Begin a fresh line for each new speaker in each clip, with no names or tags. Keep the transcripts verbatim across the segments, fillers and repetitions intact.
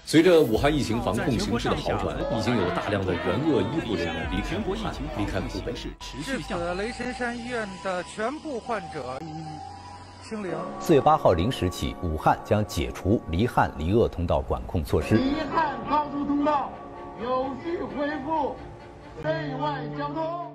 随着武汉疫情防控形势的好转，已经有大量的援鄂医护人员离开武汉，离开湖北。
致死雷神山医院的全部患者已清零。
四月八号零时起，武汉将解除离汉离鄂通道管控措施。
离汉高速通道有序恢复内外交通。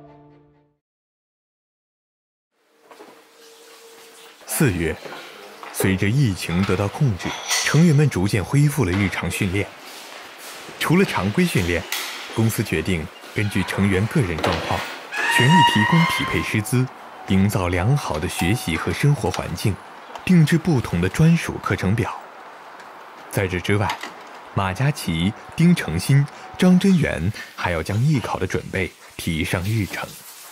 四月，随着疫情得到控制，成员们逐渐恢复了日常训练。除了常规训练，公司决定根据成员个人状况，全力提供匹配师资，营造良好的学习和生活环境，定制不同的专属课程表。在这之外，马嘉祺、丁程鑫、张真源还要将艺考的准备提上日程。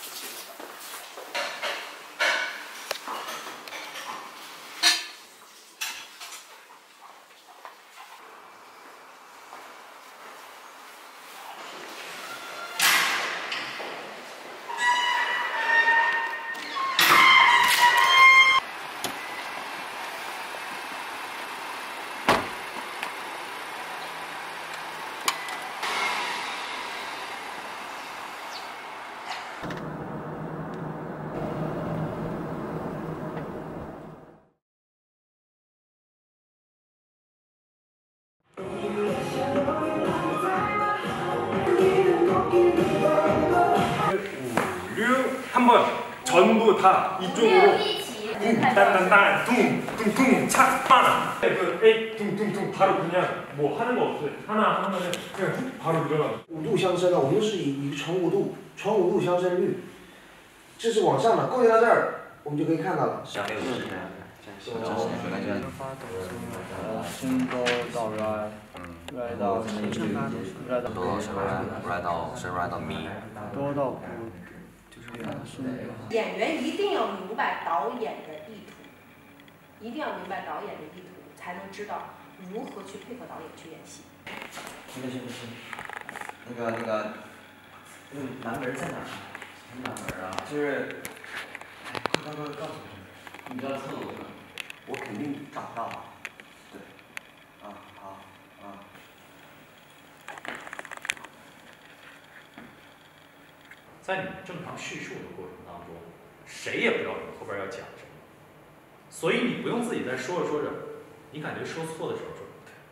한번 전부 다 이쪽으로 둥딴딴딴 둥둥둥둥 착빵 그 에이 둥둥둥 바로 그냥 뭐 하는 거 없어요. 하나 하면은 그냥 훅 바로 일어나.
五度相升呢，我们是以以乘五度乘五度相升率，这是往上的，勾结到这儿，我们就可以看到了。
下面有是这样的，这样这样。
升高到 right， right 到 right 到
多升 right right 到升 right 到 mi，
多到五。
演员一定要明白导演的意图，一定要明白导演的意图，才能知道如何去配合导演去演戏。
行不行不行，那个那个，那个南门在哪儿？什么南门啊？就是，哎，快快快告诉我，你知道厕所吗？我肯定找到。对，啊好啊。
在你正常叙述的过程当中，谁也不知道你后边要讲什么，所以你不用自己在说着说着，你感觉说错的时候说，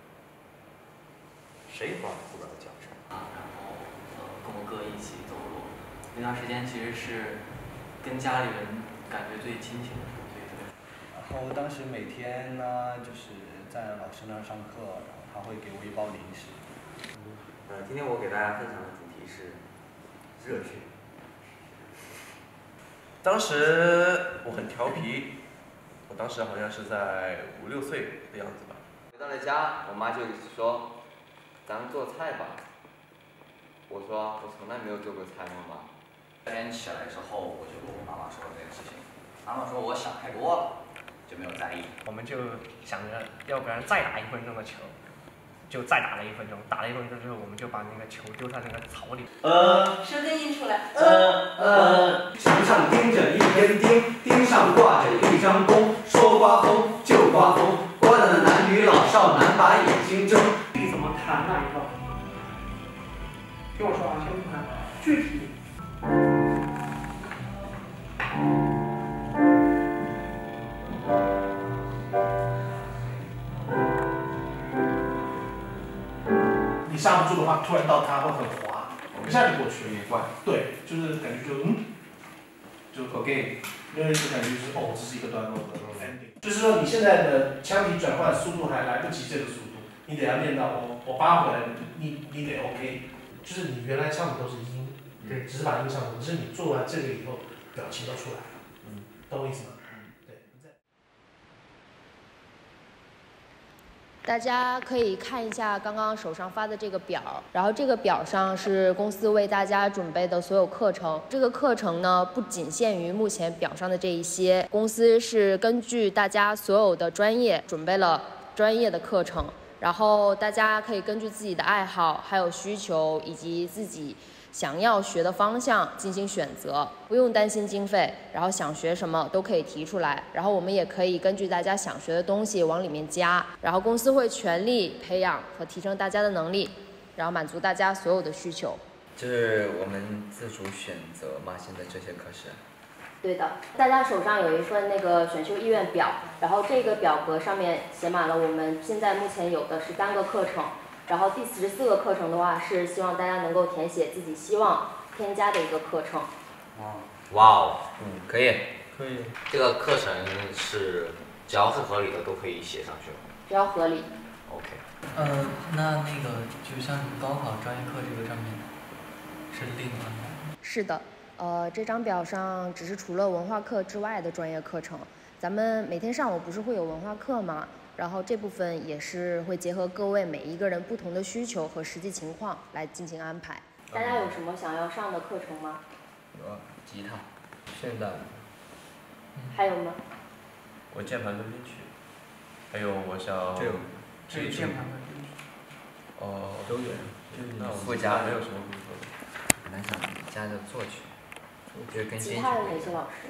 谁也不知道你后边要讲什么。
啊，然后呃跟我哥一起走路，那段时间其实是跟家里人感觉最亲情的时候，所以特别。
然后当时每天呢，就是在老师那儿上课，然后他会给我一包零食。
呃，今天我给大家分享的主题是热血。
当时我很调皮，我当时好像是在五六岁的样子吧。
回到了家，我妈就说：“咱们做菜吧。”我说：“我从来没有做过菜，妈妈。”
第二天起来之后，我就跟我妈妈说了这件事情，妈妈说我想太多了，就没有在意。
我们就想着，要不然再打一分钟的球。 就再打了一分钟，打了一分钟之后，我们就把那个球丢在那个草里。
呃，舌根印出来。
呃呃，墙上钉着一根钉，钉上挂着一张弓，说刮风就刮风，刮得男女老少男把眼睛睁。
具体怎么弹那一套？听我说啊，先不看，具体。
你刹不住的话，突然到它会很滑，一下就过去了。怪。对，就是感觉就嗯，就 OK， 因为就感觉就是哦，这是一个段落的 ending。就是说你现在的腔体转换速度还来不及这个速度，你得要练到我我扒回来，你你得 OK， 就是你原来唱的都是音，对，只是把音唱出，只是你做完这个以后，表情都出来了，嗯，懂我意思吗？
大家可以看一下刚刚手上发的这个表，然后这个表上是公司为大家准备的所有课程。这个课程呢，不仅限于目前表上的这一些，公司是根据大家所有的专业准备了专业的课程， 然后大家可以根据自己的爱好、还有需求以及自己想要学的方向进行选择，不用担心经费，然后想学什么都可以提出来，然后我们也可以根据大家想学的东西往里面加，然后公司会全力培养和提升大家的能力，然后满足大家所有的需求。
就是我们自主选择嘛，现在这些课时。
对的，大家手上有一份那个选修意愿表，然后这个表格上面写满了我们现在目前有的十三个课程，然后第十四个课程的话是希望大家能够填写自己希望添加的一个课程。
哇哦，
嗯，可以，
可以。
这个课程是只要是合理的都可以写上去吗？
只要合理。
OK。
呃，那那个就像你高考专业课这个上面是另安排？
是的。呃，这张表上只是除了文化课之外的专业课程，咱们每天上午不是会有文化课吗？然后这部分也是会结合各位每一个人不同的需求和实际情况来进行安排。大家有什么想要上的课程吗？
有啊，吉他，
现代舞。
还有吗？
我键盘跟编曲，还有我想。
这有。
这有键盘跟编曲。
哦。
都有。
那我
附加
没有什么工作。
本来想加着作曲。就是跟
其他的哪些老师？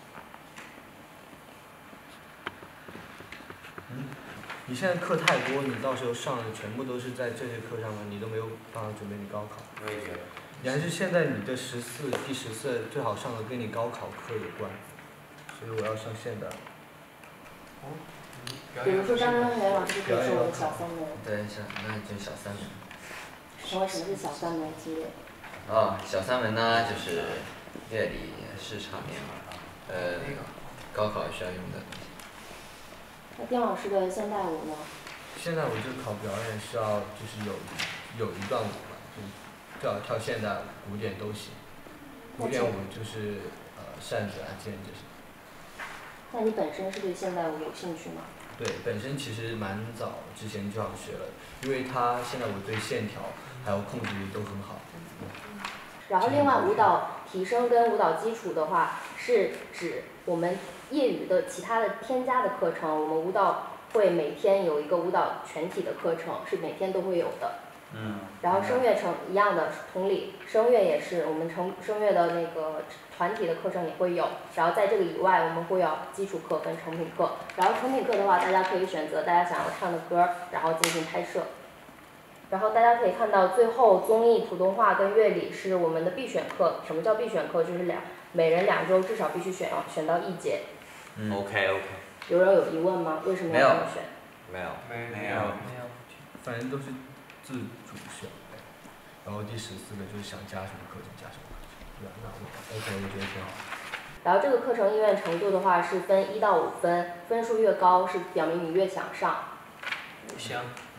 嗯，你现在课太多，你到时候上的全部都是在这些课上面，你都没有办法准备你高考。
我也觉得。
你还是现在你的十四、第十四最好上的跟你高考课有关，所以我要上现代。
哦。
比如说张根源老师可以是我的小三门。
对，是，那就小三门。
请问什么是小三门系列？
哦，小三门呢就是乐理、视唱面，呃，高考需要用的。
那丁老师的现代舞呢？
现代舞就考表演是要就是有有一段舞嘛，就跳跳现代舞、古典都行。古典舞就是呃扇子啊、剑这些。
那你本身是对现代舞有兴趣吗？
对，本身其实蛮早之前就想学了，因为它现在我对线条还有控制力都很好。
然后另外舞蹈提升跟舞蹈基础的话，是指我们业余的其他的添加的课程，我们舞蹈会每天有一个舞蹈全体的课程，是每天都会有的。
嗯。
然后声乐程一样的，同理，声乐也是我们声声乐的那个团体的课程也会有。然后在这个以外，我们会有基础课跟成品课。然后成品课的话，大家可以选择大家想要唱的歌，然后进行拍摄。然后大家可以看到，最后综艺、普通话跟乐理是我们的必选课。什么叫必选课？就是两每人两周至少必须选选到一节。
嗯 OK OK。
有人有疑问吗？为什么要这么选？
没有。
没有。没有。反正都是自主选。然后第十四个就是想加什么课就加什么课，对吧？那我 OK，我觉得挺好。
然后这个课程意愿程度的话是分一到五分，分数越高是表明你越想上。
行。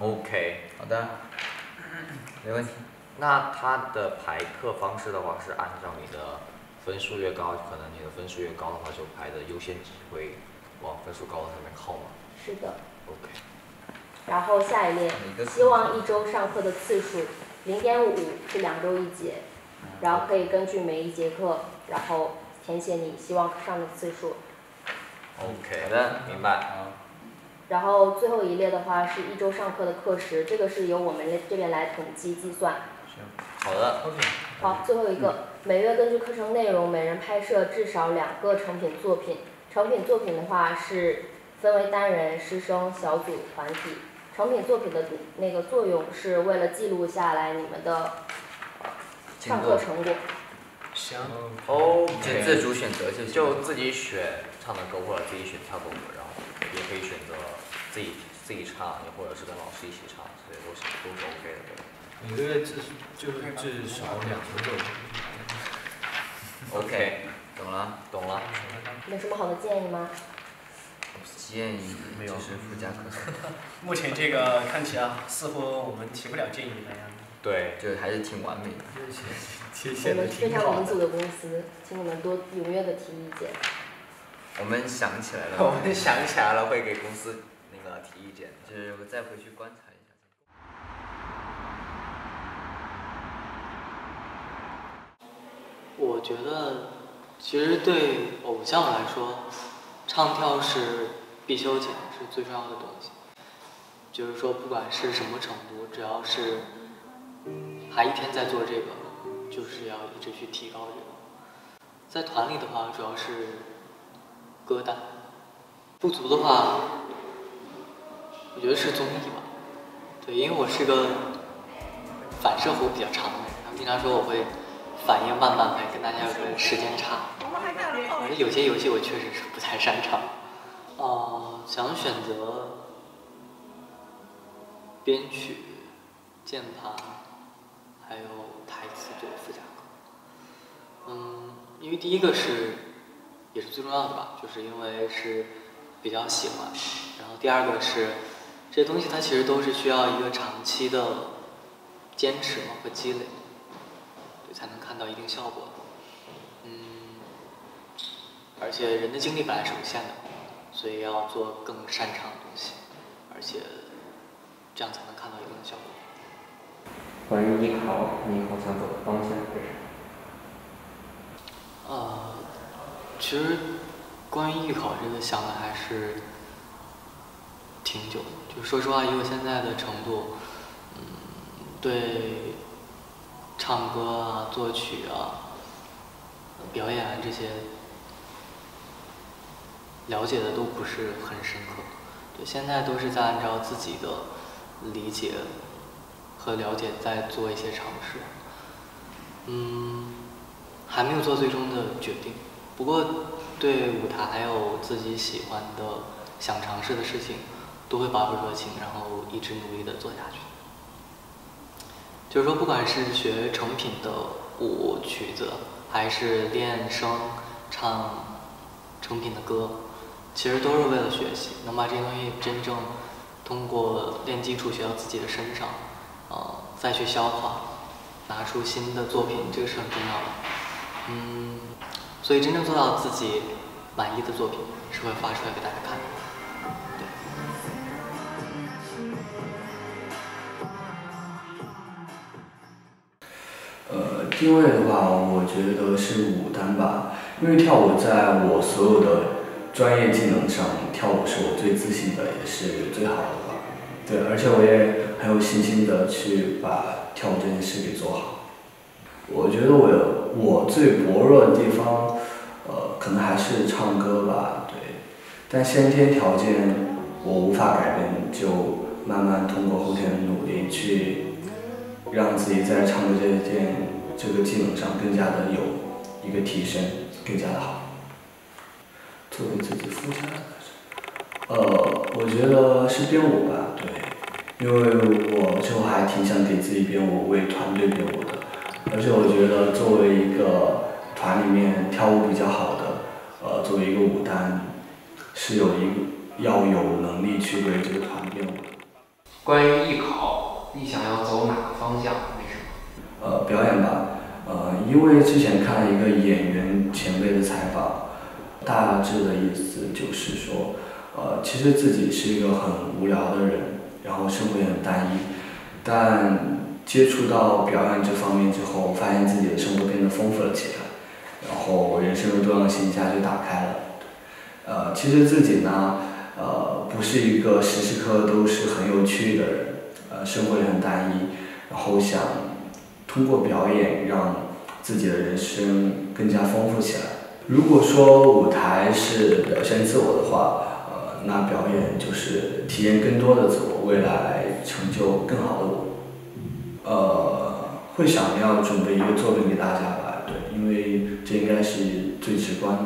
OK。
好的。没问题。
那它的排课方式的话是按照你的分数越高，可能你的分数越高的话，就排的优先级会往分数高的上面靠嘛？
是的。
OK。
然后下一列，希望一周上课的次数零点五是两周一节，然后可以根据每一节课，然后填写你希望上的次数。
OK。好的，明白。
然后最后一列的话是一周上课的课时，这个是由我们这边来统计计算。
好的。
好，最后一个，每月根据课程内容，每人拍摄至少两个成品作品。成品作品的话是分为单人、师生、小组、团体。成品作品的那个作用是为了记录下来你们的上课成果。
行。
OK。
就自主选择就行。
就自己选唱的歌或者自己选跳的歌，然后也可以选择自己自己唱，也或者是跟老师一起唱，这些都是都是 OK 的，对吧？
每个月至就是至少两个作品。
OK。懂了，懂了。
有什么好的建议吗？
建议就是附加课程。
目前这个看起来似乎我们提不了建议的样子。
对，
就还是挺完美的。
我们是非常民主的公司，请你们多踊跃的提意见。
我们想起来了。
我们想起来了，会给公司那个提意见。
就是我再回去观察一下。
我觉得，其实对偶像来说，唱跳是必修钱，是最重要的东西。 就是说不管是什么程度，只要是还一天在做这个，就是要一直去提高这个。在团里的话，主要是歌单，不足的话，我觉得是综艺吧。对，因为我是个反射弧比较长的人，他们经常说我会反应慢半拍，跟大家有个时间差。而且有些游戏我确实是不太擅长。哦、呃，想选择编曲、键盘，还有台词对附加课。嗯，因为第一个是也是最重要的吧，就是因为是比较喜欢。然后第二个是这些东西它其实都是需要一个长期的坚持嘛和积累，对，才能看到一定效果。嗯，而且人的精力本来是有限的，所以要做更擅长的东西，而且这样才能看到一定的效果。
关于艺考，你以后想走的方向是什么？
呃，其实关于艺考这个想的还是挺久的。就说实话，以我现在的程度，嗯，对唱歌啊、作曲啊、表演啊这些了解的都不是很深刻。对，现在都是在按照自己的理解和了解在做一些尝试。嗯，还没有做最终的决定。不过对舞台还有自己喜欢的、想尝试的事情，都会保有热情，然后一直努力的做下去。就是说，不管是学成品的舞曲子，还是练声唱成品的歌，其实都是为了学习，能把这些东西真正通过练基础学到自己的身上，呃，再去消化，拿出新的作品，这个是很重要的。嗯，所以真正做到自己满意的作品，是会发出来给大家看的。
呃，定位的话，我觉得是舞担吧，因为跳舞在我所有的专业技能上，跳舞是我最自信的，也是最好的吧。对，而且我也很有信心的去把跳舞这件事给做好。我觉得我我最薄弱的地方，呃，可能还是唱歌吧，对。但先天条件我无法改变，就慢慢通过后天的努力去让自己在唱歌这件这个技能上更加的有一个提升，更加的好。做给自己附加的，呃，我觉得是编舞吧，对，因为我之后还挺想给自己编舞，为团队编舞的。而且我觉得作为一个团里面跳舞比较好的，呃，作为一个舞担，是有一个要有能力去为这个团编舞的。
关于艺考，你想要走哪个方向？为什么？
呃，表演吧，呃，因为之前看了一个演员前辈的采访，大致的意思就是说，呃，其实自己是一个很无聊的人，然后生活也很单一，但接触到表演这方面之后，发现自己的生活变得丰富了起来，然后人生的多样性一下就打开了。呃，其实自己呢，呃，不是一个时时刻刻都是很有趣的人，呃，生活也很单一，然后想通过表演让自己的人生更加丰富起来。如果说舞台是表现自我的话，呃，那表演就是体验更多的自我，未来成就更好的我。呃，会想要准备一个作品给大家吧，对，因为这应该是最直观的。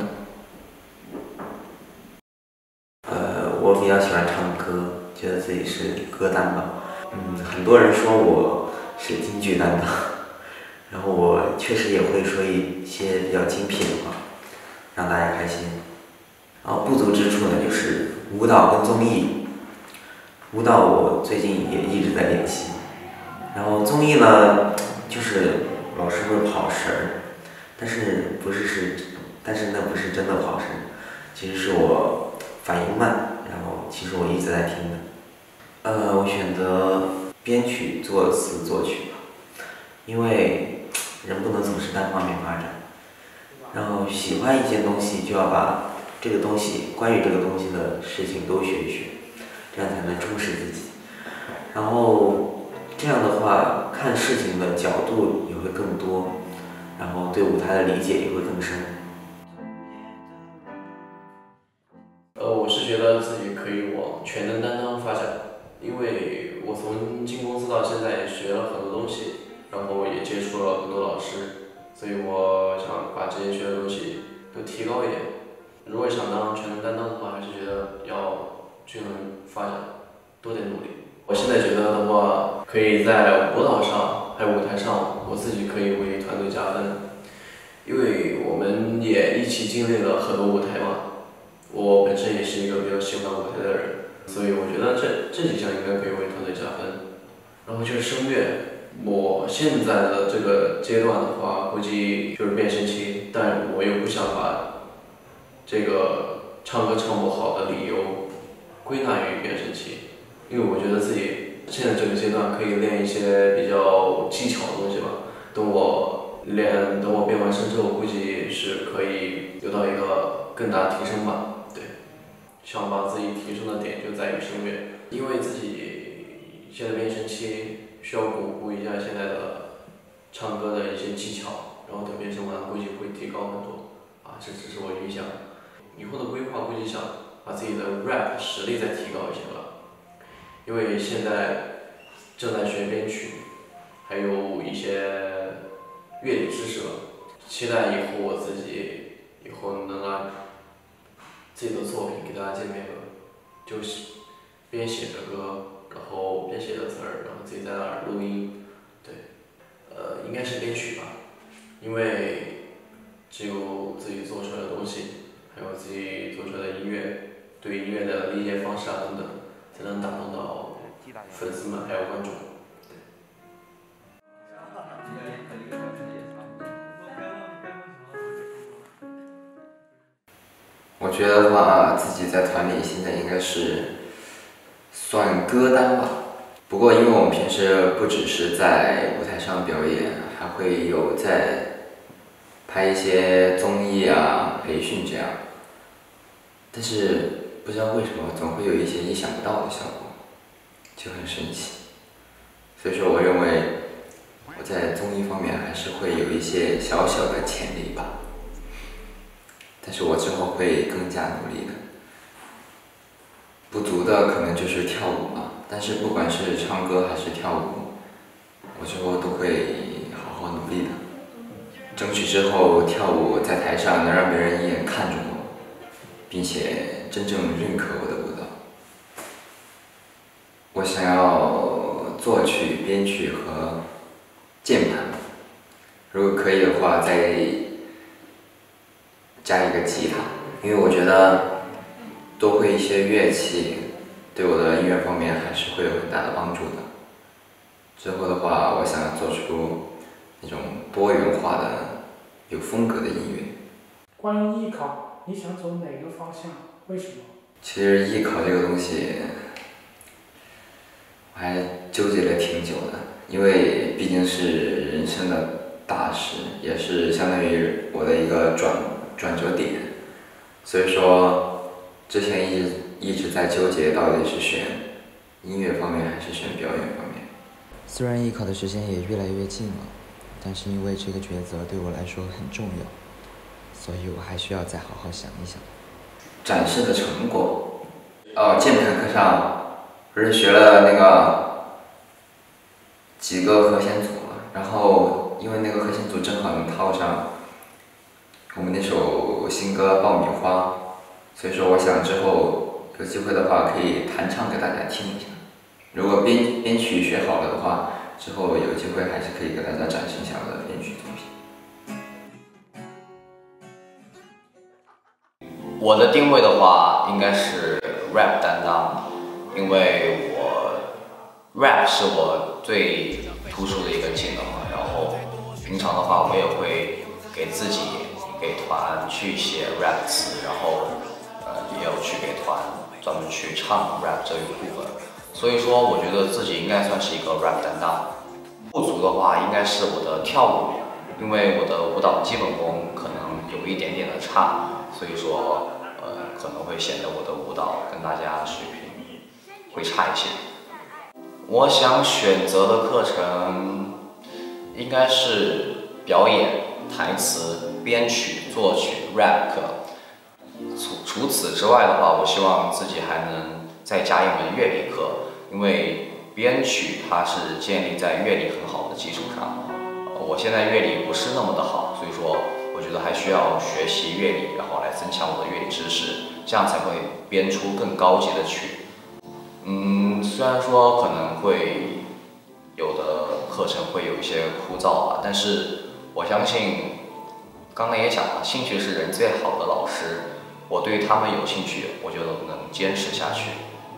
呃，我比较喜欢唱歌，觉得自己是歌担吧。嗯，很多人说我是京剧担当，然后我确实也会说一些比较精辟的话，让大家开心。然后不足之处呢，就是舞蹈跟综艺。舞蹈我最近也一直在练习。然后综艺呢，就是老师会跑神儿，但是不是是，但是那不是真的跑神，其实是我反应慢，然后其实我一直在听的。呃，我选择编曲、作词、作曲吧，因为人不能总是单方面发展，然后喜欢一件东西就要把这个东西关于这个东西的事情都学一学，这样才能充实自己。 然后这样的话看事情的角度也会更多，然后对舞台的理解也会更深。
呃，我是觉得自己可以往全能担当发展，因为我从进公司到现在也学了很多东西，然后也接触了很多老师，所以我想把这些学的东西都提高一点。如果想当全能担当的话，还是觉得要均衡发展，多点努力。我现在觉得的话，可以在舞蹈上还有舞台上，我自己可以为团队加分，因为我们也一起经历了很多舞台嘛。我本身也是一个比较喜欢舞台的人，所以我觉得这这几项应该可以为团队加分。然后就是声乐，我现在的这个阶段的话，估计就是变声期，但我又不想把这个唱歌唱不好的理由归纳于变声期，因为我觉得自己现在这个阶段可以练一些比较技巧的东西吧。等我练，等我变完声之后，估计是可以有到一个更大提升吧。对，想把自己提升的点就在于声乐，因为自己现在变声期需要巩固一下现在的唱歌的一些技巧，然后等变声完估计会提高很多。啊，这只是我预想。以后的规划估计想把自己的 rap 实力再提高一些吧，因为现在正在学编曲，还有一些乐理知识吧。期待以后我自己以后能拿自己的作品给大家见面了，就是边写着歌，然后边写着词儿，然后自己在那儿录音。对，呃，应该是编曲吧，因为只有自己做出来的东西，还有自己做出来的音乐，对音乐的理解方式啊等等，才能打动到粉丝们还有观众。
我觉得的话，自己在团里现在应该是算歌单吧。不过因为我们平时不只是在舞台上表演，还会有在拍一些综艺啊、培训这样。但是不知道为什么总会有一些意想不到的效果，就很神奇。所以说，我认为我在综艺方面还是会有一些小小的潜力吧。但是我之后会更加努力的。不足的可能就是跳舞吧，但是不管是唱歌还是跳舞，我之后都会好好努力的，争取之后跳舞在台上能让别人一眼看中我，并且真正认可我的舞蹈。我想要作曲、编曲和键盘，如果可以的话，再加一个吉他，因为我觉得多会一些乐器，对我的音乐方面还是会有很大的帮助的。之后的话，我想要做出那种多元化的、有风格的音乐。
关于艺考，你想走哪个方向？为什么？
其实艺考这个东西，我还纠结了挺久的，因为毕竟是人生的大事，也是相当于我的一个转转折点，所以说之前一直一直在纠结到底是选音乐方面还是选表演方面。
虽然艺考的时间也越来越近了，但是因为这个抉择对我来说很重要，所以我还需要再好好想一想。
展示的成果，哦，键盘课上不是学了那个几个和弦组嘛，然后因为那个和弦组正好能套上我们那首新歌《爆米花》，所以说我想之后有机会的话可以弹唱给大家听一下。如果编编曲学好了的话，之后有机会还是可以给大家展示一下我的编曲作品。
我的定位的话应该是 rap 担当，因为我 rap 是我最突出的一个技能嘛，然后平常的话我也会给自己给团去写 rap 词，然后呃也有去给团专门去唱 rap 这一部分，所以说我觉得自己应该算是一个 rap 担当。不足的话应该是我的跳舞，因为我的舞蹈基本功可能有一点点的差，所以说呃可能会显得我的舞蹈跟大家水平会差一些。 我想选择的课程应该是表演、台词、编曲、作曲、rap 课。除除此之外的话，我希望自己还能再加一门乐理课，因为编曲它是建立在乐理很好的基础上。我现在乐理不是那么的好，所以说我觉得还需要学习乐理，然后来增强我的乐理知识，这样才会编出更高级的曲。嗯，虽然说可能会有的课程会有一些枯燥吧，但是我相信，刚才也讲了，兴趣是人最好的老师。我对他们有兴趣，我就能坚持下去。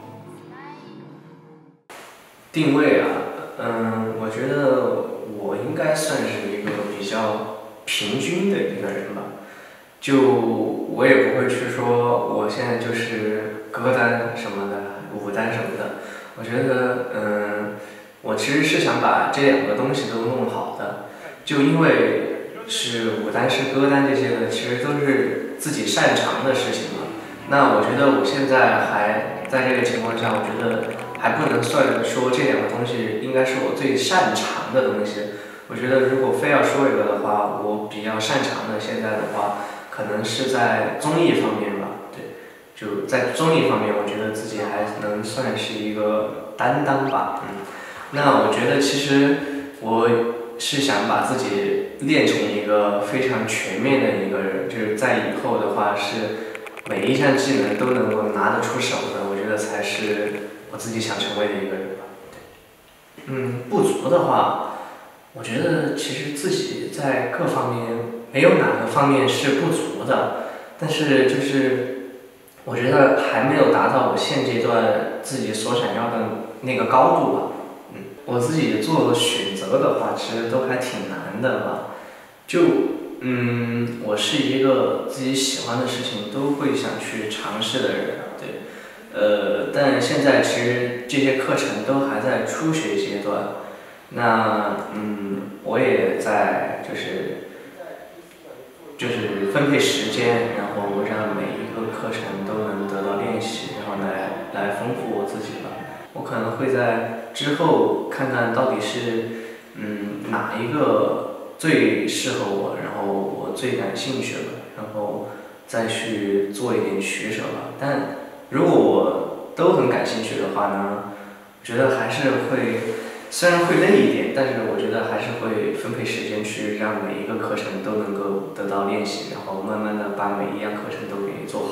定位啊，嗯，我觉得我应该算是一个比较平均的一个人吧。就我也不会去说我现在就是歌单什么的，舞单什么的。我觉得，嗯，我其实是想把这两个东西都弄好的。就因为是舞单是歌单这些的，其实都是自己擅长的事情嘛。那我觉得我现在还在这个情况下，我觉得还不能算说这两个东西应该是我最擅长的东西。我觉得如果非要说一个的话，我比较擅长的现在的话，可能是在综艺方面吧。对，就在综艺方面，我觉得自己还能算是一个担当吧。嗯，那我觉得其实我是想把自己练成一个非常全面的一个人，就是在以后的话是每一项技能都能够拿得出手的，我觉得才是我自己想成为的一个人吧。对，嗯，不足的话，我觉得其实自己在各方面没有哪个方面是不足的，但是就是我觉得还没有达到我现阶段自己所想要的那个高度吧。嗯，我自己做选择的话，其实都还挺难的吧。就嗯，我是一个自己喜欢的事情都会想去尝试的人，对。呃，但现在其实这些课程都还在初学阶段，那嗯，我也在就是就是分配时间，然后让每一个课程都能得到练习，然后来来丰富我自己吧。我可能会在之后看看到底是嗯哪一个最适合我，然后我最感兴趣了，然后再去做一点取舍吧。但如果我都很感兴趣的话呢，我觉得还是会，虽然会累一点，但是我觉得还是会分配时间去让每一个课程都能够得到练习，然后慢慢的把每一样课程都给做好。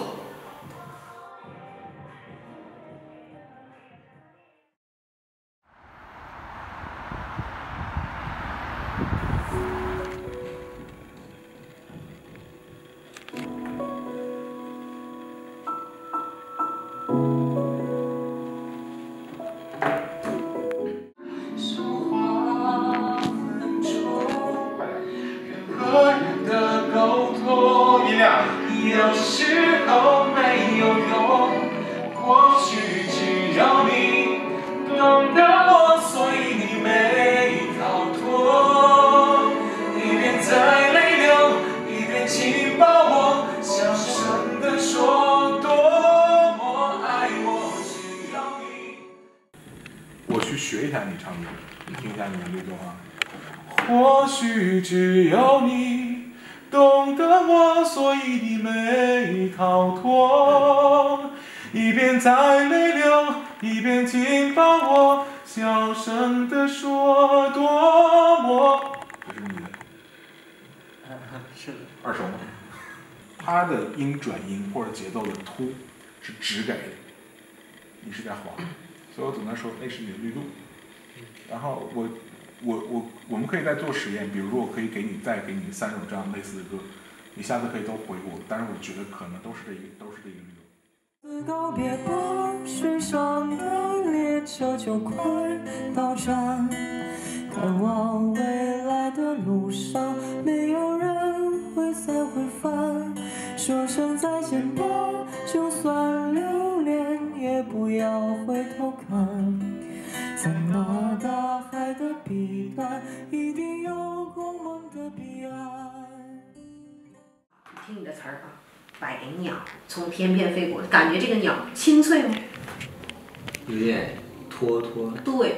有时候没有用，或许只要你懂得我，所以你没逃脱。一边在泪流，一边紧抱我，小声地说多么爱我，只要你。
我去学一下你唱歌，你听一下你的律动啊。或许只有你懂得我，所以你没逃脱。一边在泪流，一边紧抱我，小声地说多么。这是你的，
是的，
耳熟吗？它的音转音或者节奏的突是直给的，你是在滑，所以我总能说那是你的律动。然后我。我我我们可以再做实验，比如说我可以给你再给你三首这样类似的歌，你下次可以都回我，但是我觉得可能都是这一都是这一个律动。
告别吧，水上的列车就快到站，看往未来的路上，没有人会再会返，说声再见吧，就算留恋也不要回头看，在那大海的彼端，一定有光芒的彼岸。
听你的词儿吧，百鸟从天边飞过，感觉这个鸟清脆吗？
有点脱脱。
对，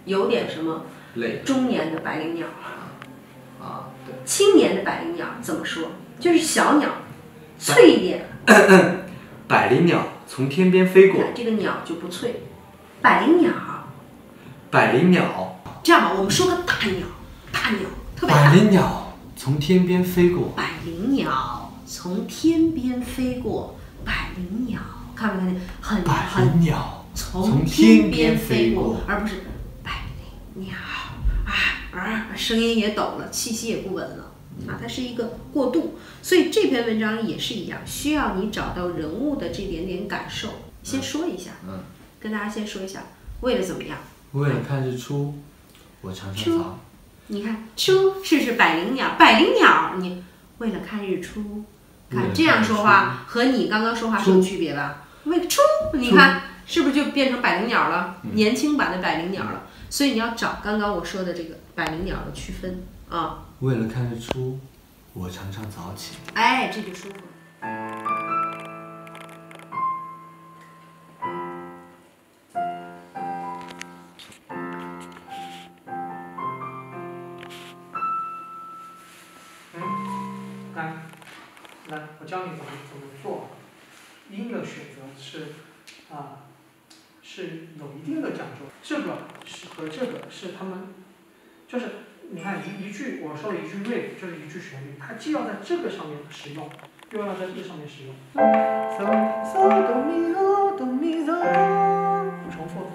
有点什么？
累。
中年的百灵鸟。
啊，对。
青年的百灵鸟怎么说？就是小鸟，脆一点。
百灵鸟从天边飞过。
这个鸟就不脆。百灵鸟。
百灵鸟。
这样吧，我们说个大鸟，大鸟特别大。
百灵鸟从天边飞过。
百灵鸟从天边飞过。百灵鸟，看没看见？很
百灵鸟
从天边飞过，而不是百灵鸟啊啊，声音也抖了，气息也不稳了啊，它是一个过渡。所以这篇文章也是一样，需要你找到人物的这点点感受。先说一下，
嗯，
跟大家先说一下，为了怎么样？
为了看日出，我常常
出。你看出是不是百灵鸟？百灵鸟，你为了看日出。看这样说话和你刚刚说话是有区别吧？为出，你看是不是就变成百灵鸟了？嗯、年轻版的百灵鸟了。所以你要找刚刚我说的这个百灵鸟的区分啊。
为了看日出，我常常早起。
哎，这就舒服了。
来，我教你怎么怎么做。音的选择是啊，是有一定的讲究。这个是和这个是他们，就是你看一一句我说了一句 riff， 就是一句旋律，它既要在这个上面使用，又要在这个上面使用。重复。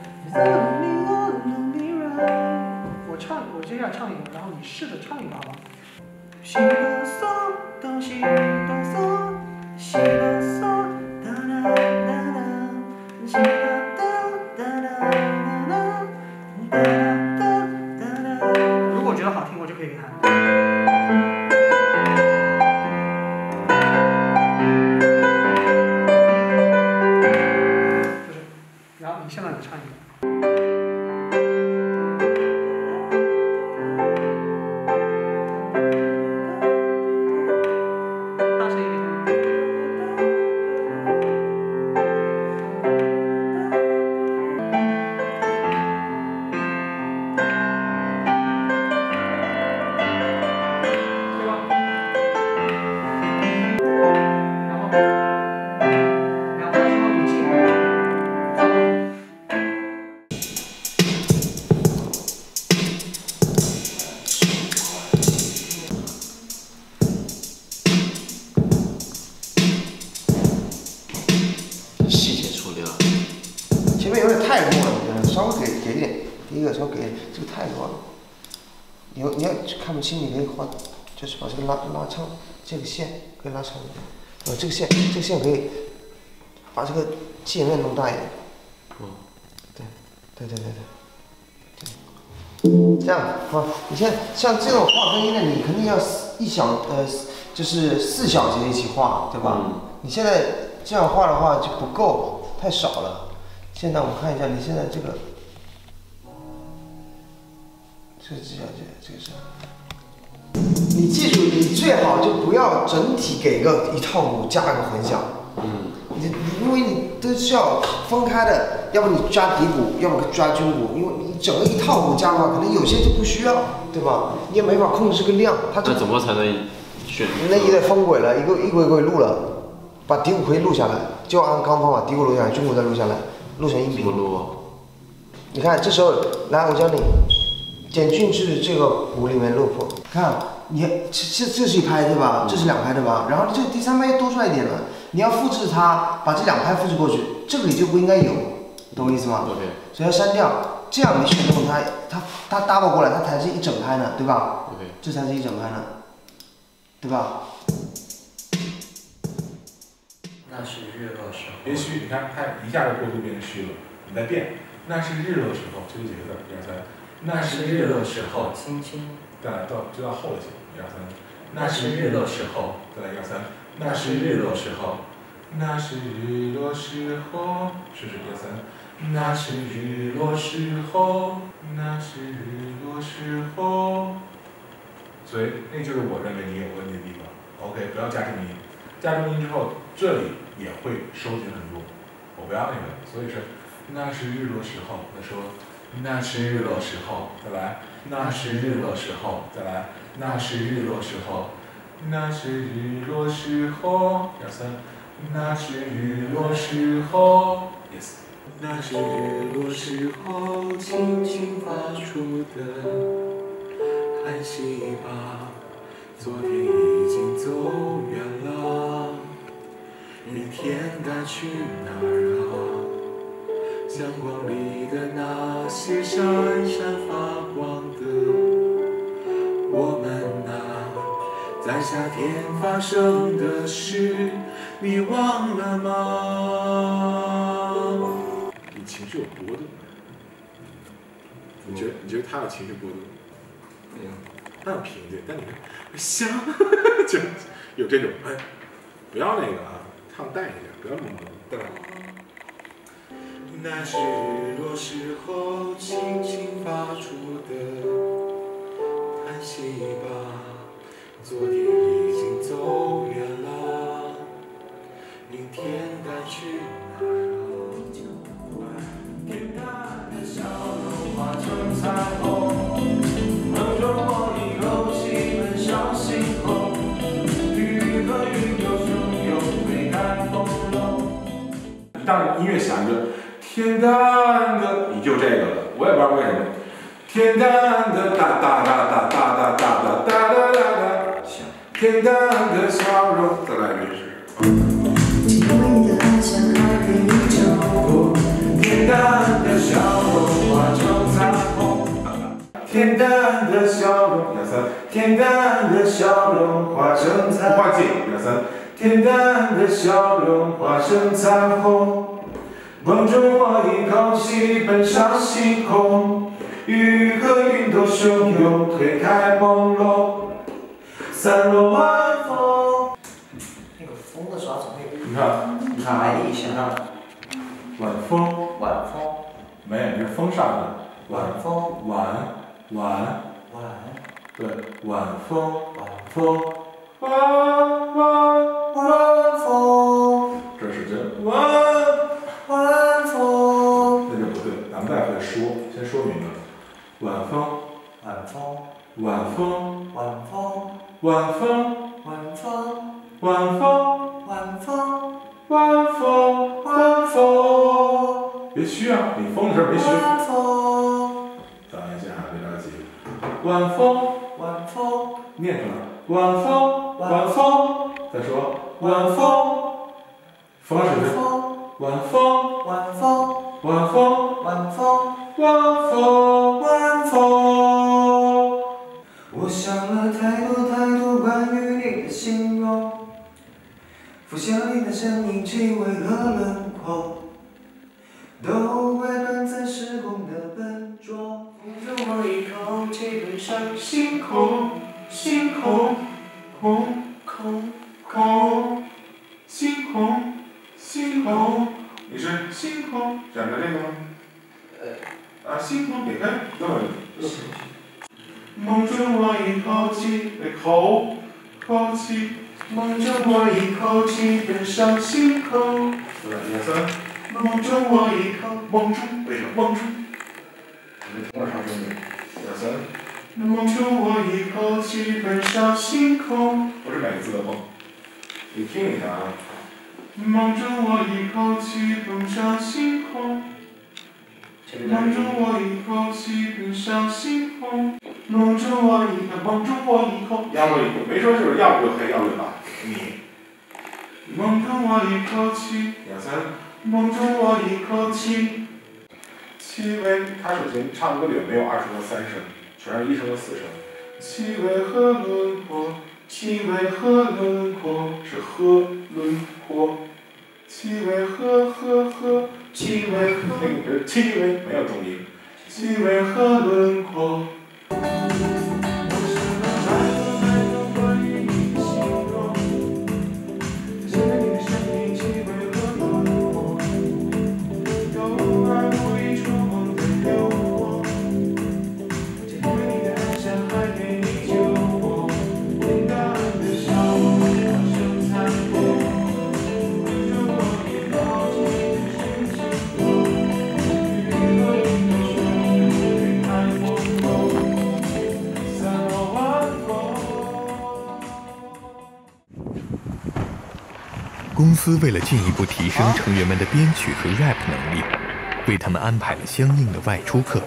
我唱，我接下来唱一个，然后你试着唱一个好吗？西哆嗦哆西哆嗦，西哆嗦哒啦哒啦，西哒哒哒啦哒啦，哒哒哒哒。如果觉得好听，我就可以给弹。就是，然后你现在来唱一个。
你可以画，就是把这个拉拉长，这个线可以拉长一点，呃，这个线这个线可以把这个界面弄大一点。嗯，对，对对对对，对，这样啊，你现在像这种画分音的，你肯定要一小呃，就是四小节一起画，对吧？嗯、你现在这样画的话就不够，太少了。现在我们看一下，你现在这个，这是几小节？这个是。你记住，你最好就不要整体给个一套鼓加个混响，嗯，你你因为你都是要分开的，要不你抓底鼓，要么抓军鼓，因为你整个一套鼓加的话，可能有些就不需要，对吧？你也没法控制这个量，它
那怎么才能选？
那也得分轨了，一个一轨一轨录了，把底鼓可以录下来，就按刚方法，底鼓录下来，军鼓再录下来，录成音频。
怎么录啊？
你看这时候，来我教你，简俊志这个鼓里面录谱，看。你这这是一拍对吧？这是两拍对吧？然后这第三拍多出来一点了，你要复制它，把这两拍复制过去，这个里就不应该有，懂我意思吗？
OK。
所以要删掉，这样你选中它，它它 double 过来，它才是一整拍呢，对吧
？OK。
这才是一整拍呢，对吧？
那是日落时候。
别虚，你看它一下就过渡变成虚了，你再变，那是日落时候，这个几个字，一二三，那是日落时候，
轻轻。
再来到就到后了些，一二三，
那是日落时候，
再来一二三，那是日落时候，那是日落时候，试试一二三，那是日落时候，那是日落时候，所以那就是我认为你有问题的地方。OK， 不要加重音，加重音之后，这里也会收紧很多，我不要那个，所以是那是日落时候，那说那是日落时候，再来，那是日落时候，再来，那是日落时候，那是日落时候，一二三，那是日落时候 ，yes， 那是日落时候轻轻发出的叹息吧，昨天已经走远了，明天该去哪儿啊？阳光里的那些闪闪发光的我们啊，在夏天发生的事，你忘了吗？你情绪有波动？你觉得你觉得他有情绪波动？没有，他很平静，但你会想，就有这种哎，不要那个啊，唱淡一点，不要那么对吧？那是日落时候轻轻发出的叹息吧，昨天已经走远了，明天该去哪儿啊？天大的笑容化成彩虹，mang着我一口气奔向星空，雨和云都汹涌推开风浪。一旦音乐响着。天淡的，你就这个了，我也不知道为什么。天淡的哒哒哒哒哒哒哒哒哒哒哒哒，行。天淡的笑容，再来一遍是。天淡的笑容化成彩虹。天淡的笑容，一二三。天淡的笑容化成彩虹。不换气，一二三。天淡的笑容化成彩虹。梦中我一口气奔上星空，雨和云都汹涌推开朦胧，散落晚风。
那个风的时候总会。
你看，你看啊，你看，晚风，
晚风，
没有，这是风上的。
晚风，
晚晚
晚，
对，晚风，
晚
风，晚晚
晚风，
这是真晚。
晚风，
那就不对，咱们再会说，先说明白。晚风，
晚风，
晚风，
晚风，
晚风，
晚风，
晚风，
晚风，
晚风，晚风。别虚啊，你风的时候别虚。
晚风，
等一下，别着急。晚风，
晚风，
念出来。晚风，晚风，再说。晚风，风是谁？晚风，
晚风，
晚风，
晚风，
晚风，晚风。
我想了太多太多关于你的形容，浮现你的身影、气味和轮廓，都怪短暂时空的笨拙。
风中我一口气奔上星空，星空，空空空，星空。星空，你是星空，想着这个吗？呃，啊，星空点开，等会儿。梦中我一口气，口口气，梦中我一口气奔上星空。对，一二三。梦中我一口，梦中为什么梦中？你听我唱声音。一二三。梦中我一口气奔上星空，不是每个字都梦，你听一下啊。梦中我一口气奔上星空，梦中我一口气奔上星空，梦中我一个梦中我一口，要不没说就是要不就黑，要不就白，你。梦中我一口气，两三，梦中我一口气，气味，他首先唱歌里没有二声和三声，全是一声和四声，气味和轮廓。气味和轮廓是和轮廓，气味和和和，气味和那个是气味没有重音，气味和轮廓。
公司为了进一步提升成员们的编曲和 rap 能力，为他们安排了相应的外出课。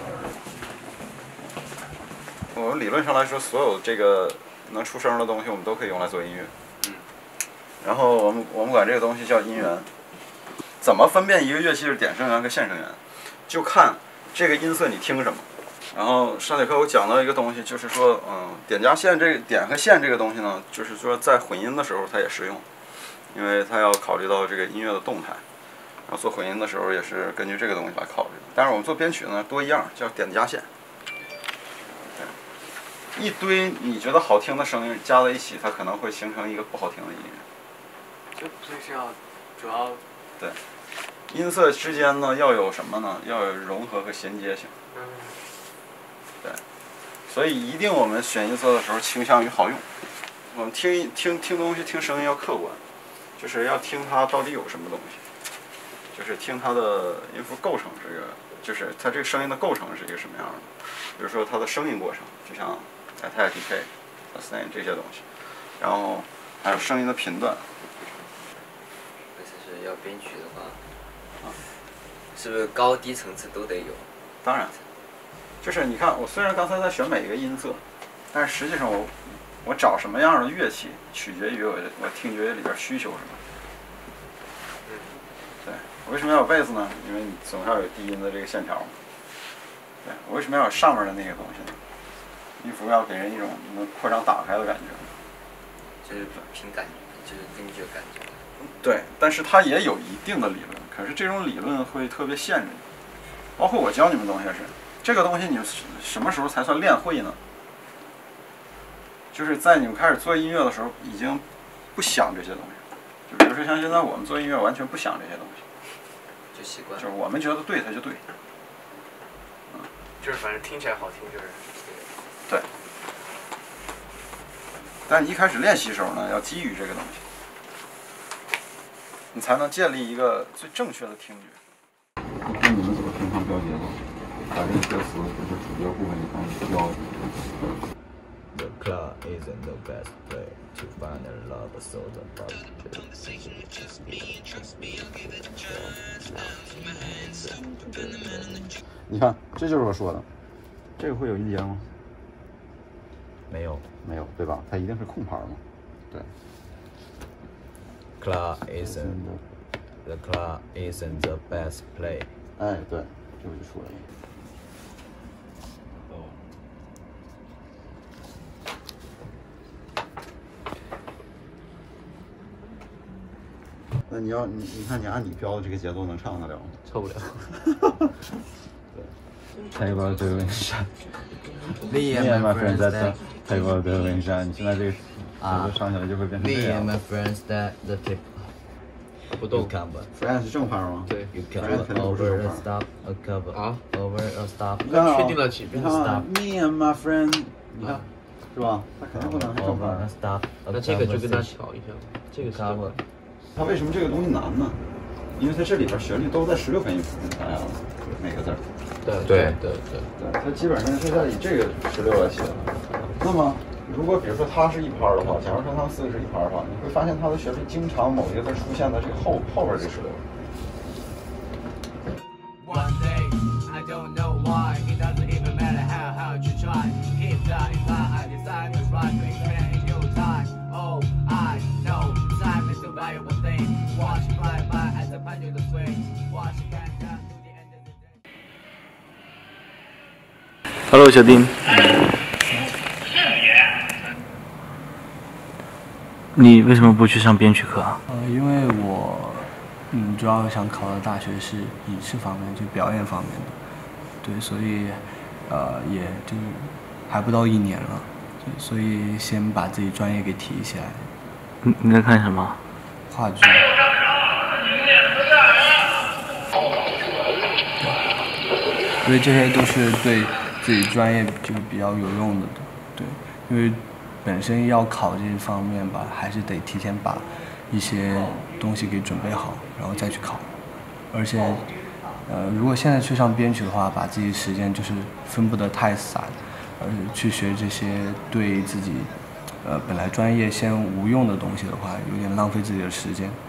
我们理论上来说，所有这个能出声的东西，我们都可以用来做音乐。嗯。然后我们我们管这个东西叫音源。怎么分辨一个乐器是点声源和线声源？就看这个音色你听什么。然后上节课我讲到一个东西，就是说，嗯，点加线这个点和线这个东西呢，就是说在混音的时候它也适用，因为它要考虑到这个音乐的动态。然后做混音的时候也是根据这个东西来考虑的。但是我们做编曲呢，多一样，叫点加线。一堆你觉得好听的声音加在一起，它可能会形成一个不好听的音乐。
就就是要主要
对音色之间呢要有什么呢？要有融合和衔接性。
嗯。
对，所以一定我们选音色的时候倾向于好用。我们听听听东西听声音要客观，就是要听它到底有什么东西。就是听它的音符构成是一个，就是它这个声音的构成是一个什么样的。比如说它的声音过程，就像 attack decay、sustain 这些东西，然后还有声音的频段。
而且是要编曲的话，啊，是不是高低层次都得有？
当然，就是你看，我虽然刚才在选每一个音色，但是实际上我我找什么样的乐器，取决于我我听觉里边需求什么。对，我为什么要有贝斯呢？因为你总要有低音的这个线条嘛。对，我为什么要有上面的那个东西呢？音符要给人一种能扩张打开的感觉。
就是凭感觉，就是根据感觉。
对，但是它也有一定的理论，可是这种理论会特别限制你。包括我教你们东西是，这个东西你们什么时候才算练会呢？就是在你们开始做音乐的时候，已经不想这些东西。就比如说像现在我们做音乐，完全不想这些东西。
就习惯。
就是我们觉得对，它就对。
嗯。就是反正听起来好听就是。
对。但你一开始练习的时候呢，要基于这个东西，你才能建立一个最正确的听觉。那你们怎么平常标节奏？把这个歌词就是主角部分你开始标。
The club isn't the best way to find a love, so the body just me, trust me, I'll give it a chance. My hands up, bend the man in the
你看，这就是我说的，这个会有音节吗？
没有，
没有，对吧？它一定是空拍嘛，对。
Club isn't the club isn't the best play。
哎，对，这个就出来了。那你要你你看你按你标的这个节奏能唱得了吗？
唱不了。
对。Take about the wind shot.
Me
and my friends that take about the wind shot. 你现在这个节奏唱起来就会变成这样。
Me and my friends that the tip. 不动
Friends 是正拍吗？
对。You
Friends 肯定不是
over
正
a
拍。
stop a cover. 啊 ？Over a stop.
你看啊，
确定了起
你看啊 Me and my friend， 你看，是吧？它肯定不能是正拍。
Over a stop.
那这个就跟它调一下，这个
cover。
它为什么这个东西难呢？因为它这里边旋律都在十六分音符上呀，每个字儿。
对对对对
对，它基本上是在以这个十六来写的。那么，如果比如说它是一拍的话，假如说它们四个是一拍的话，你会发现它的旋律经常某一个字出现在这个后后边这十六。
One day, I don't know why, it doesn't even matter how hard you try. Keep that in mind, I decide to right to expand in your time. Oh, I know, time is a valuable thing. Watch it fly by as the pendulum swings. Watch it count down to the end of the day.
Hello， 小丁。你为什么不去上编曲课啊？
呃，因为我，嗯，主要想考的大学是影视方面，就表演方面的，对，所以，呃，也就是还不到一年了，所以先把自己专业给提起来。
你你在看什么？
话剧。所以这些都是对自己专业就是比较有用的，对，因为本身要考这一方面吧，还是得提前把一些东西给准备好，然后再去考。而且，呃，如果现在去上编曲的话，把自己时间就是分布得太散，而去学这些对自己，呃，本来专业先无用的东西的话，有点浪费自己的时间。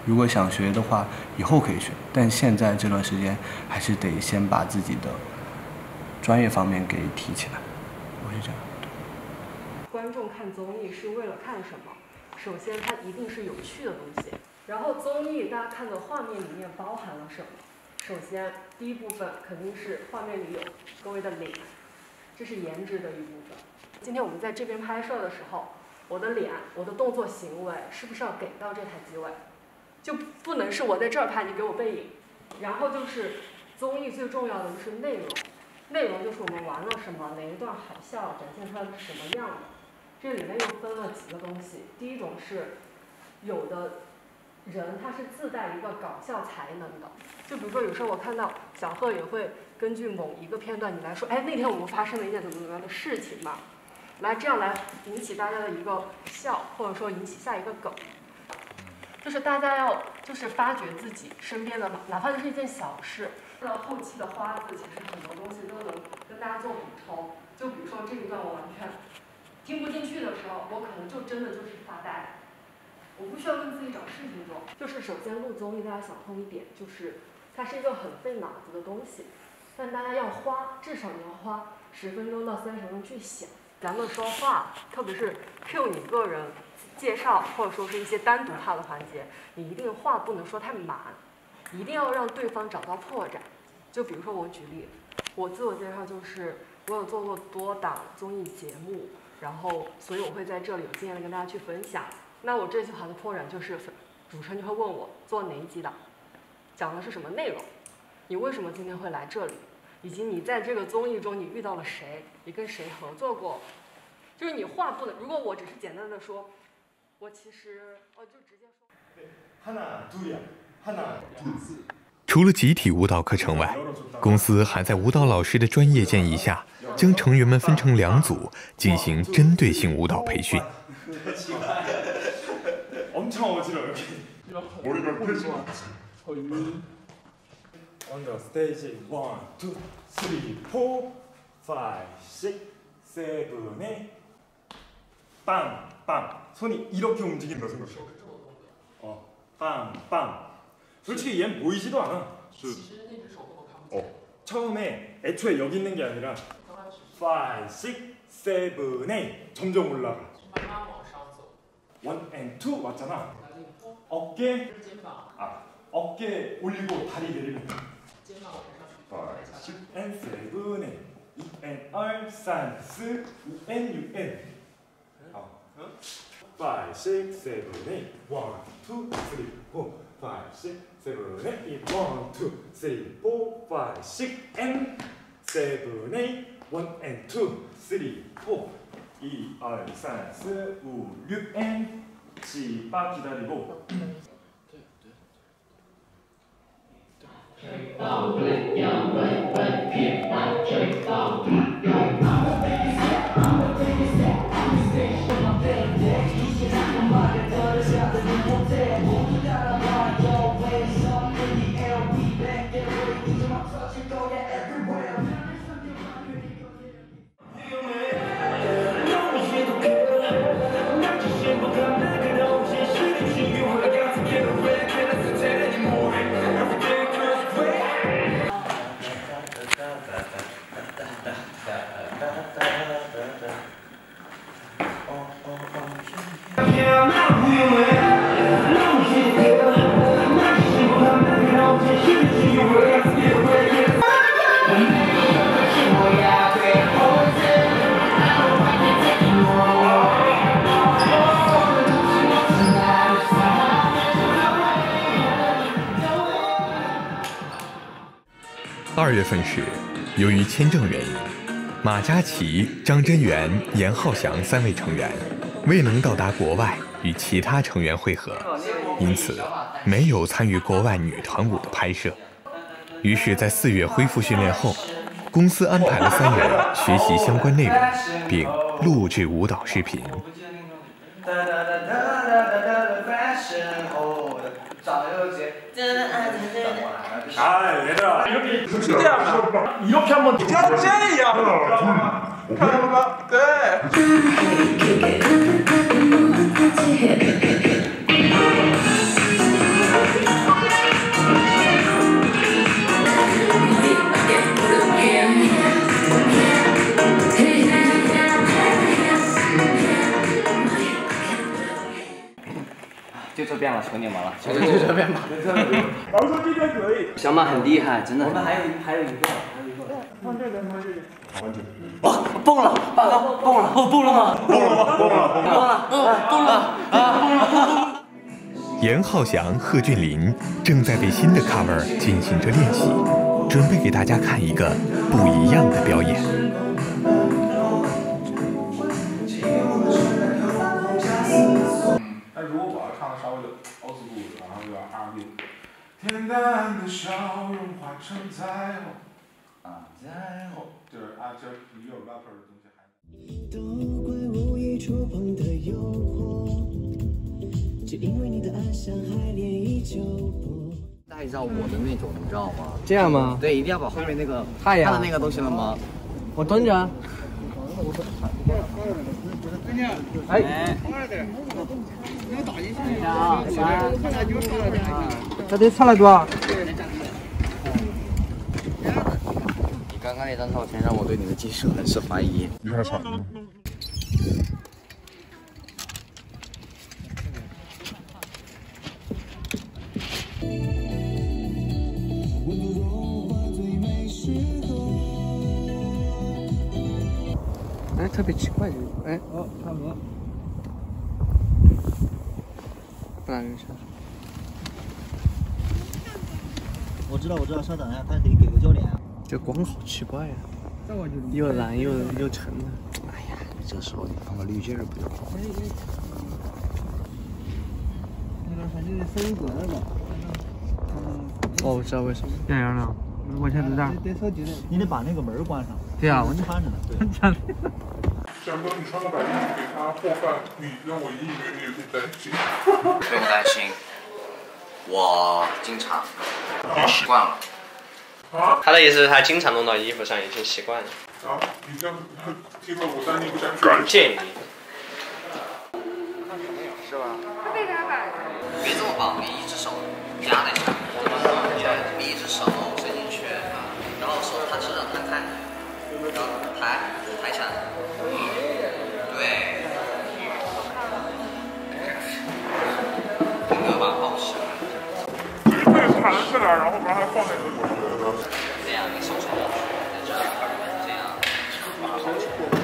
如果想学的话，以后可以学，但现在这段时间还是得先把自己的专业方面给提起来。我是这样。
观众看综艺是为了看什么？首先，它一定是有趣的东西。然后综艺大家看的画面里面包含了什么？首先，第一部分肯定是画面里有各位的脸，这是颜值的一部分。今天我们在这边拍摄的时候，我的脸、我的动作行为是不是要给到这台机位？就不能是我在这儿拍，你给我背影。然后就是综艺最重要的就是内容，内容就是我们玩了什么，哪一段好笑，展现出来是什么样的。这里面又分了几个东西，第一种是有的人他是自带一个搞笑才能的，就比如说有时候我看到小贺也会根据某一个片段你来说，哎，那天我们发生了一件怎么怎么样的事情嘛，来这样来引起大家的一个笑，或者说引起下一个梗，就是大家要就是发掘自己身边的，哪怕就是一件小事，到后期的花字，其实很多东西都能跟大家做补充，就比如说这一段我完全听不进去的时候，我可能就真的就是发呆，我不需要跟自己找事情做。就是首先录综艺，大家想通一点，就是它是一个很费脑子的东西，但大家要花，至少你要花十分钟到三十分钟去想。咱们说话，特别是 Q 你个人介绍，或者说是一些单独化的环节，你一定话不能说太满，一定要让对方找到破绽。就比如说我举例，我自我介绍就是我有做过多档综艺节目。然后，所以我会在这里有经验的跟大家去分享。那我这句话的破绽就是，主持人就会问我做哪一集的，讲的是什么内容，你为什么今天会来这里，以及你在这个综艺中你遇到了谁，你跟谁合作过，就是你话不能。如果我只是简单的说，我其实我就直接说。
하나 둘이야 하나 둘。
除了集体舞蹈课程外，公司还在舞蹈老师的专业建议下，将成员们分成两组，进行针对性舞蹈培训。
엄청 어지러워 여기. 머리가 깨져. On the stage, one, two, three, four, five, six, seven, eight. 빵, 빵. 손이 이렇게 움직인다 생각해. 어, 빵, 빵. 솔직히 얘는 보이지도 않아. 어, 처음에 애초에 여기 있는 게 아니라 five, six, seven, eight 점점 올라가. one and two 왔잖아. 어깨, 아, 어깨 올리고 다리 내리면 five, six and seven, eight, 이 and R, 삼, 사, 오 and 육 and five, six, seven, eight, one, two, three, four, five, six, seven, eight, one, two, three, four, five, six and seven, eight, one and two, three, four. 이, 알, 삼, 사, 오, 육 and 칠, 빠 기다리고
二月份时，由于签证原因，马嘉祺、张真源、严浩翔三位成员未能到达国外与其他成员会合，因此没有参与国外女团舞的拍摄。于是，在四月恢复训练后，公司安排了三人学习相关内容，并录制舞蹈视频。
아 얘들아 이렇게 이렇게 하면 이렇게 한번 짜짜야 하나가 네
就这边了，求你们了，
就就这边吧。
老师今天可以。
小马很厉害，真的。
我们还有还有一个，还有一个。
放这边，放这边。
哇，蹦了，蹦了，蹦了，哦，蹦了吗？
蹦了吗？蹦了，蹦了，
蹦了，蹦了，啊，蹦了。
严浩翔、贺峻霖正在为新的 cover 进行着练习，准备给大家看一个不一样的表演。
但如果我要唱的稍微的 old school，然后有点 R and B， 恬淡的笑容化成灾后，啊，灾后，就是啊，就是也有 rapper 的东西还。都怪无意触碰的诱惑，只因为你的爱像海涟依旧波。
带一下我的那种，你知道吗？
这样吗？
对，一定要把后面那个
太阳
看到那个东西了吗？
我蹲着。哎，这得差了多少？
你刚刚那张照片让我对你的技术很是怀疑。
你看场吗？
哎，特别奇怪这个，哎，哦，差不多。不然人啥？
我知道，我知道，稍等一下，他得给个焦点啊。
这光好奇怪呀、啊，又蓝又又沉的。
哎呀，这时候你放个滤镜不就好了？
那个反正声音过来了。
嗯。哦，我知道为什么。这样了，我现在在这儿。
得手机的，你得把那个门关上。
对啊，
我看着呢。对。
翔哥，你穿个白衣服给他和饭，你让我以为你有点担心。
不用担心，我经常习惯了。
啊？
他的意思是他经常弄到衣服上，已经习惯了。
啊？你这样听了我担心不担心？
建议。
是吧？为啥摆？别这么绑，你一只手夹在下面，你一只手伸进去，然后手它是让弹开，然后抬抬起来。对。这个把它抱起来。
就是可以弹起来，然后把它放在这里。
这样你手伸进去，在这儿，这样把它抱起来。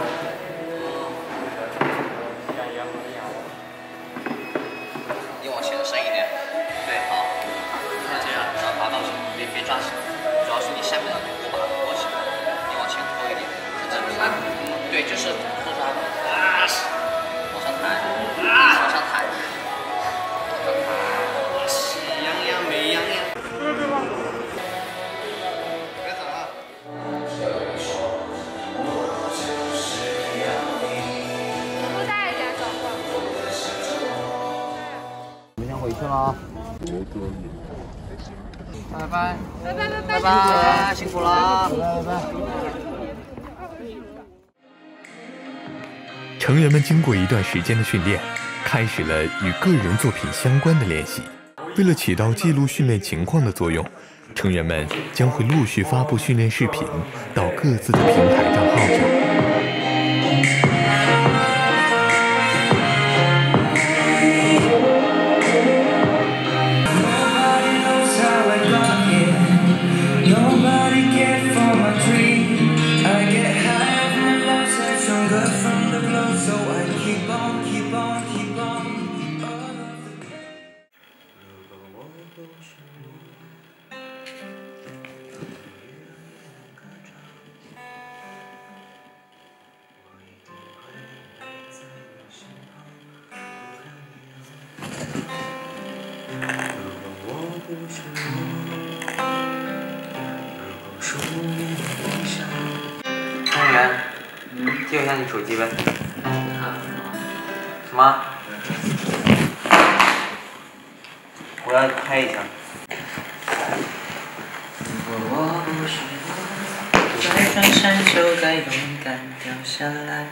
你往前伸一点，对，好，这样，然后把它抱起来，别别抓紧，主要是你下面的头把它托起来，你往前拖一点，就这样，对，就是拖出来，啊，往上抬，往上抬，往上抬，喜洋洋，美洋洋，对对吧？别走了。
多带一点小货。
我们先回去了啊。
拜拜。拜拜拜拜。
拜拜，辛苦了。拜拜拜拜。
成员们经过一段时间的训练，开始了与个人作品相关的练习。为了起到记录训练情况的作用，成员们将会陆续发布训练视频到各自的平台账号上。
汤圆，借一下你手机呗。什么？我要拍一下。我不是我，再转身就再勇敢掉下来。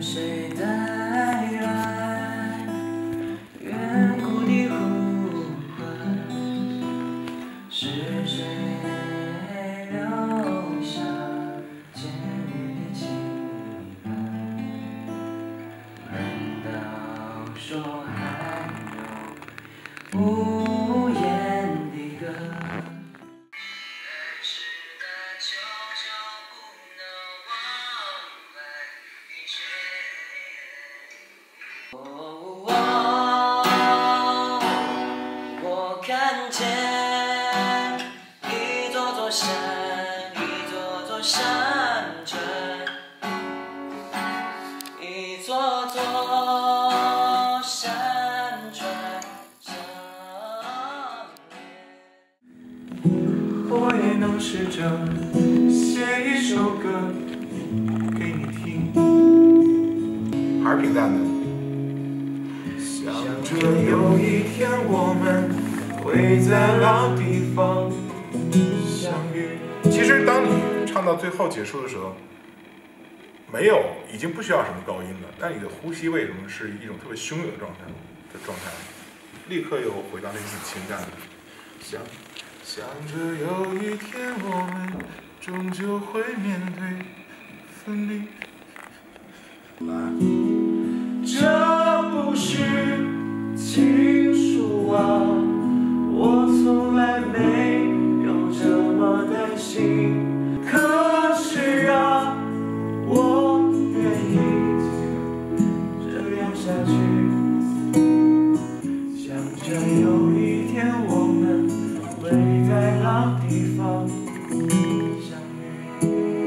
谁带来远古的呼唤？是谁留下坚定的情感？难道说还有无言的歌？我看见一座座山，一座座山川，一座座山川相连。
我也能试着写一首歌给你听，还是平淡的。想着有一天我们会在老地方相遇。其实当你唱到最后结束的时候，没有，已经不需要什么高音了，但你的呼吸为什么是一种特别汹涌的状态的状态？立刻又回到那种情感里。想想着有一天我们终究会面对分离。这不是情书啊，我从来没有这么担心。可是啊，我愿意这样下去。想着有一天我们会在老地方相遇。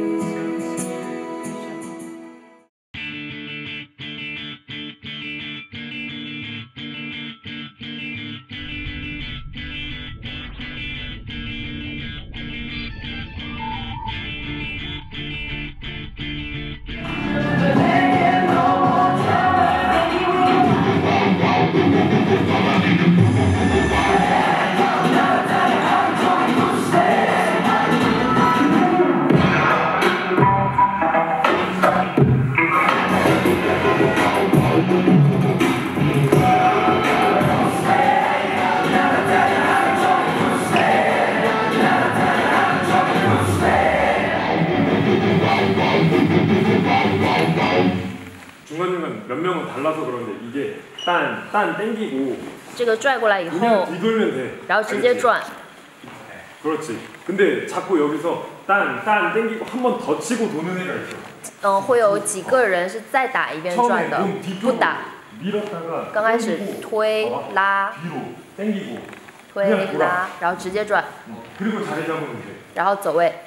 중간중간 몇 명은 달라서 그런데 이게 딴, 딴 땡기고
这个拽过来以后，
뒤돌면 돼.
然后直接转。
그렇지. 근데 자꾸 여기서 딴, 딴 땡기고 한 번 더 치고 도는 애가 있어.
嗯，会有几个人是再打一遍转的，不打。
밀었다가
刚开始推拉，
뒤로 땡기고
推拉，然后直接转，
그리고 자리 잡으면 돼.
然后走位。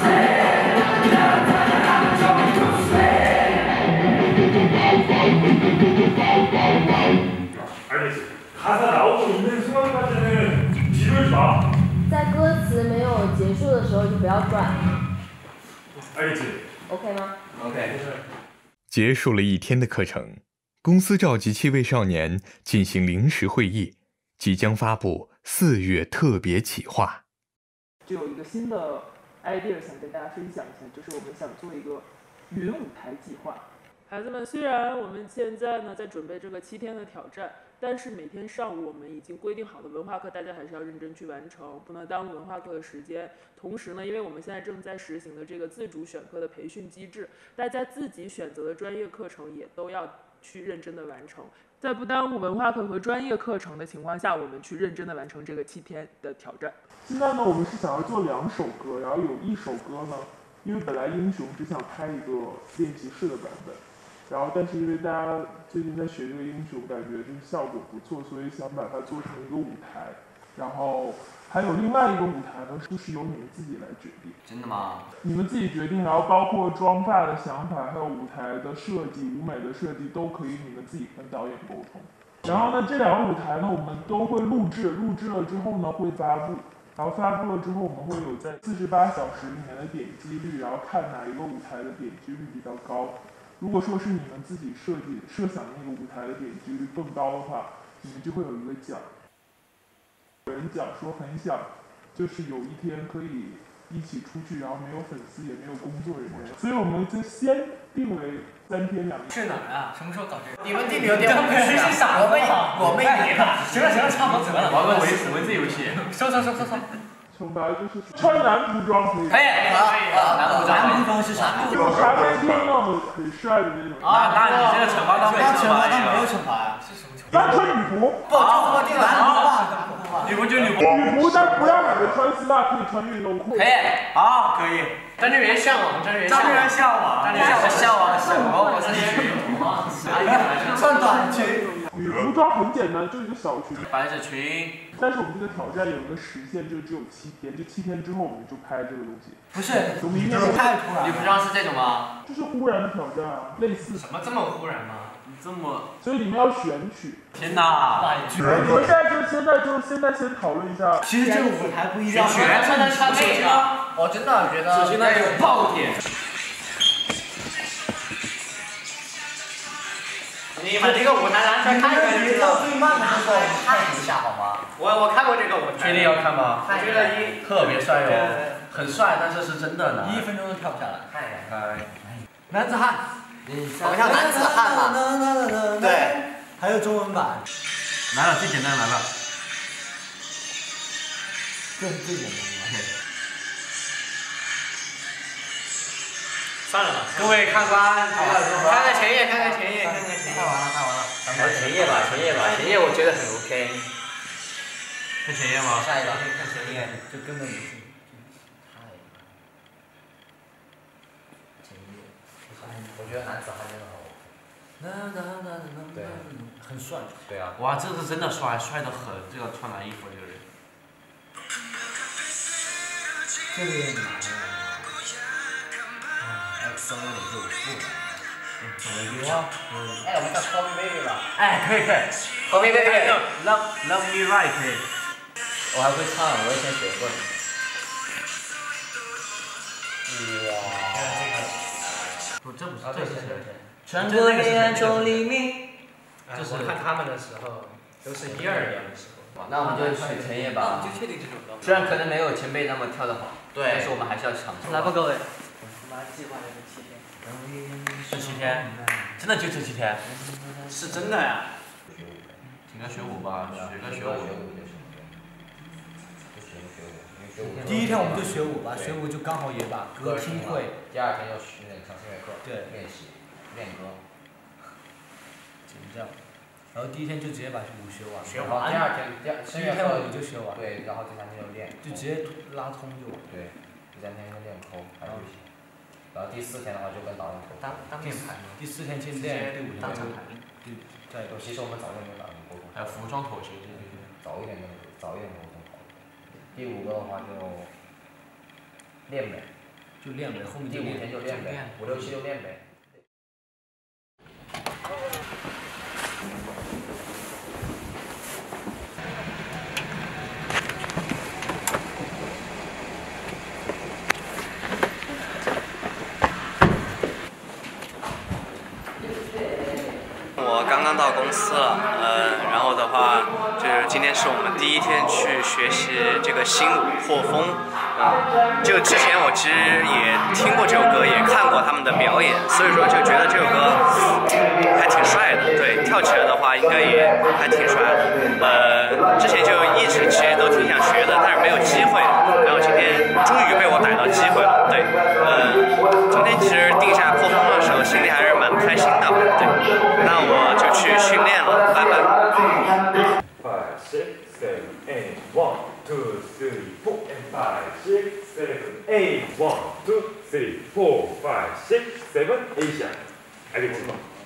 알겠지. 가사 나오고 있는 순간까지는 뒤돌지 마.
在歌词没有结束的时候就不要转。
알겠지.
OK 吗
？OK。
结束了一天的课程，公司召集七位少年进行临时会议，即将发布四月特别企划。
就有一个新的 idea 想跟大家分享一下，就是我们想做一个云舞台计划。孩子们，虽然我们现在呢在准备这个七天的挑战，但是每天上午我们已经规定好的文化课，大家还是要认真去完成，不能耽误文化课的时间。同时呢，因为我们现在正在实行的这个自主选课的培训机制，大家自己选择的专业课程也都要去认真的完成。在不耽误文化课和专业课程的情况下，我们去认真的完成这个七天的挑战。
现在呢，我们是想要做两首歌，然后有一首歌呢，因为本来英雄只想拍一个练习室的版本。然后，但是因为大家最近在学这个英雄，感觉这个效果不错，所以想把它做成一个舞台。然后还有另外一个舞台呢，就是由你们自己来决定。
真的吗？
你们自己决定，然后包括妆发的想法，还有舞台的设计、舞美的设计，都可以你们自己跟导演沟通。然后呢，这两个舞台呢，我们都会录制，录制了之后呢，会发布。然后发布了之后，我们会有在四十八小时里面的点击率，然后看哪一个舞台的点击率比较高。如果说是你们自己设计设想那个舞台的点击率更高的话，你们就会有一个奖。有人讲说很想，就是有一天可以一起出去，然后没有粉丝也没有工作人员，所以我们就先定为三天两夜。
去哪儿啊？什么时候搞这个？你们订旅游店，我们实习傻，我们我们也行了行了，差不多得了。
玩个文文字游戏。
收收收收收。
惩罚就是穿男服装可以。
可以好，男服装。男服装是啥？
就茶杯天那么很帅的那种。
啊，那你这个惩罚当没
惩罚，当没有惩罚呀？是什么惩罚？
咱穿女服。
不，就这么定了。
女服就女服。
女服，但不让你们穿丝袜，可以穿运动裤。
可以。
好，可以。
张志源向往，张志源向往。
张志源向往。
张志源向往什么？我是女。穿短裙。
女服装很简单，就一个小裙。
白色裙。
但是我们这个挑战有一个时限，就只有七天，这七天之后我们就拍这个东西。
不是，
从明天
太突然。
女服装是这种吗？
就是忽然的挑战啊，类似。
什么这么忽然吗？你这么……
所以你们要选取。
天哪！
你们现在就现在就现在先讨论一下。
其实这个舞台不一样。
全
不能穿那个。我真的觉得。
首先那有爆点。你们这个舞台拿出来看一看就知道。
最慢的时候看一下好吗？
我我看过这个舞台。
确定要看吗？
我觉得一
特别帅哟，很帅，但是是真的难。
一分钟都跳不下来。
看一看。
男子汉。好像男子汉嘛。对。还有中文版。
来了，最简单来了。
这是最简单的。
算了吧，各位看官，看看前页，看看前页，看看前页。
看完了，看完了。
咱们前页吧，前页吧，前页我觉得很 OK。看前页吗？
下一个，看前页，就根本不是。前页，我觉得男子汉真的很 OK。对，很帅。
对啊。哇，这是真的帅，帅得很，这个穿蓝衣服这个人。
这个也难啊。X O 的就不难。怎么约啊？哎，我们叫 Call Me Baby 吧。
哎，可以可以。
Call Me Baby。
Love Love Me Right 可以。
我还会唱，我以前学过。哇。
不，这不是，这是谁？
穿过黑暗中黎明。
这是看他们的时候，都是一二年的时候。
那我们就取前页吧。
就确定这种歌。
虽然可能没有前辈那么跳得好，
对，
但是我们还是要尝试。
来吧，各位。
我们计划的是七天。
这七天，真的就这七天？
是真的呀。
应该学舞吧，学个学舞。
第一天我们就学舞吧，学舞就刚好也把歌听会。
第二天要学那个唱声乐课，
对，
练习练歌。
只能这样。然后第一天就直接把舞学完。
学完。第二天第二声乐课
就学完。
对，然后第三天就练。
就直接拉通就。
对，第三天就练口，还有一些。然后第四天的话就跟导演沟通。
当当面排吗？第四天先练，第五天就对再沟通。
其实我们早点跟导演沟通。
还有服装妥协这些。
早一点跟早一点沟通好。第五个的话就练美。
就练呗，后面
第五天就练呗，五六七就练呗。
我刚刚到公司了，呃，然后的话，就是今天是我们第一天去学习这个新舞破风，嗯，这个之前我其实也听过这首歌，也看过他们的表演，所以说就觉得这首歌还挺帅的，对，跳起来的话应该也还挺帅的，呃，之前就一直其实都挺想学的，但是没有机会，然后今天终于被我逮到机会了，对，呃，今天其实定下破风的时候，心里还是蛮开心的，对，那我。我就去训练了，拜拜。
Five, six, seven, eight, one, two, three, four, and five, six, seven, eight, one, two, three, four, five, six, seven, eight이야. 알겠지?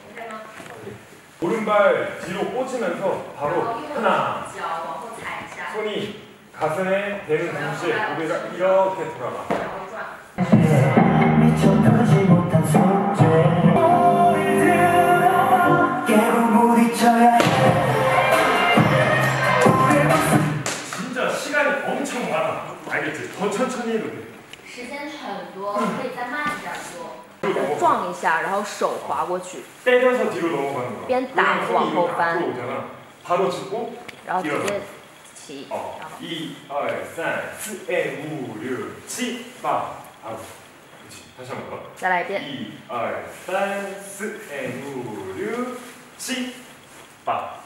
오른발 뒤로 꽂으면서 바로 하나. 손이 가슴에 대는 동시에 고개가 이렇게 돌아가. 진짜 시간이 엄청 많아. 알겠지? 더 천천히 해도 돼.
时间很多，可以再慢一点做。撞一下，然后手滑过去。
때려서 뒤로 넘어가는 거야.
边打往后翻。
바로 짚고
然后直接起。
哦，一二三四五六七八，好，다시 한 번。
再来一遍。
一二三四五六七八。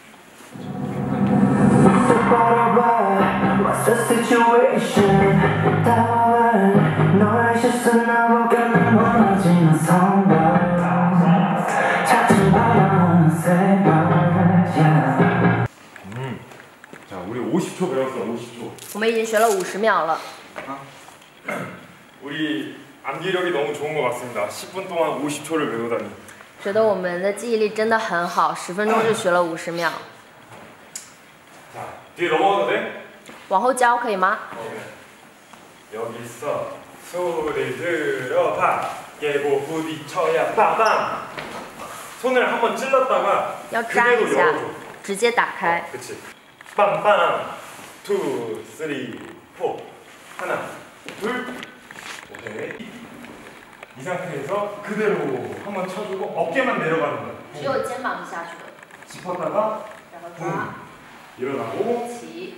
What's the situation? darling? 너의 시선 나보고는 멀어지는 성별 찾지 말라는 새벽.
음, 자 우리 오십 초 배웠어. 오십 초.
我们已经学了五十秒了。
우리 암기력이 너무 좋은 것 같습니다. 십 분 동안 오십 초를 배우다니.
觉得我们的记忆力真的很好，十分钟就学了五十秒。
자, 뒤에 넘어가도 돼?
往后教可以吗？
여기서 소리 들어봐. 깨고 부딪혀야 빵빵. 손을 한번 찔렀다가
要扎一
그대로
下
열어줘. ，
直接打开。
그치. 빵빵. 투, 쓰리, 포. 하나, 둘, 오케이. 이 상태에서 그대로 한번 쳐주고 어깨만 내려가는 거야.
只有肩膀是下去的。
짚었다가 붕. 일어나고.
起。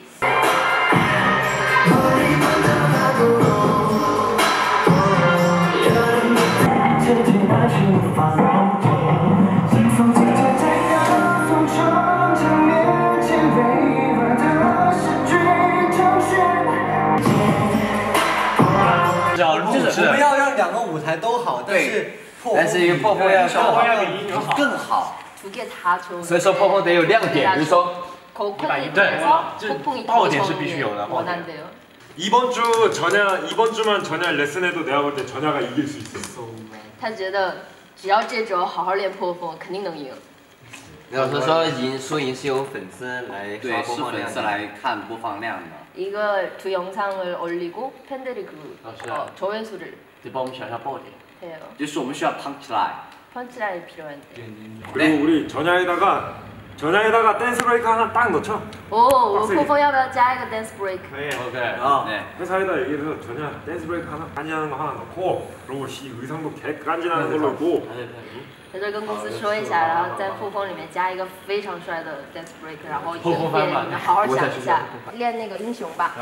就是我们要让两个舞台都好，但是
但是一个破风要更好，
更好。
不给他出。
所以说破风得有亮点，比如说。
对，
爆点是必须有的。
이번 주 전야 이번 주만 전야 레슨해도 내가 볼 때 전야가 이길 수 있어.
他觉得只要这周好好练破风，肯定能赢。
老师说赢输赢是由粉丝来
对，是粉丝来看播放量的。
이거 두 영상을 올리고 팬들이 그 어, 조회수를.
得帮我们想下爆点。
해요.
就是我们需要 punchline。
펀치라인 필요한데.
그리고 우리 전야에다가 전야에다가 댄스 브레이크 하나 딱 넣죠.
오, 我们破风要不要加一个 dance break?
네.
오케이.
어.
네.
회사에다 얘기해서 전야 댄스 브레이크 하나 간지나는 거 하나 넣고, 그리고 시 의상도 개 간지나는 걸로 입고.
在这跟公司说一下，然后在破风里面加一个非常帅的 dance break， 然后影片里面好好想一下，练那个英雄吧。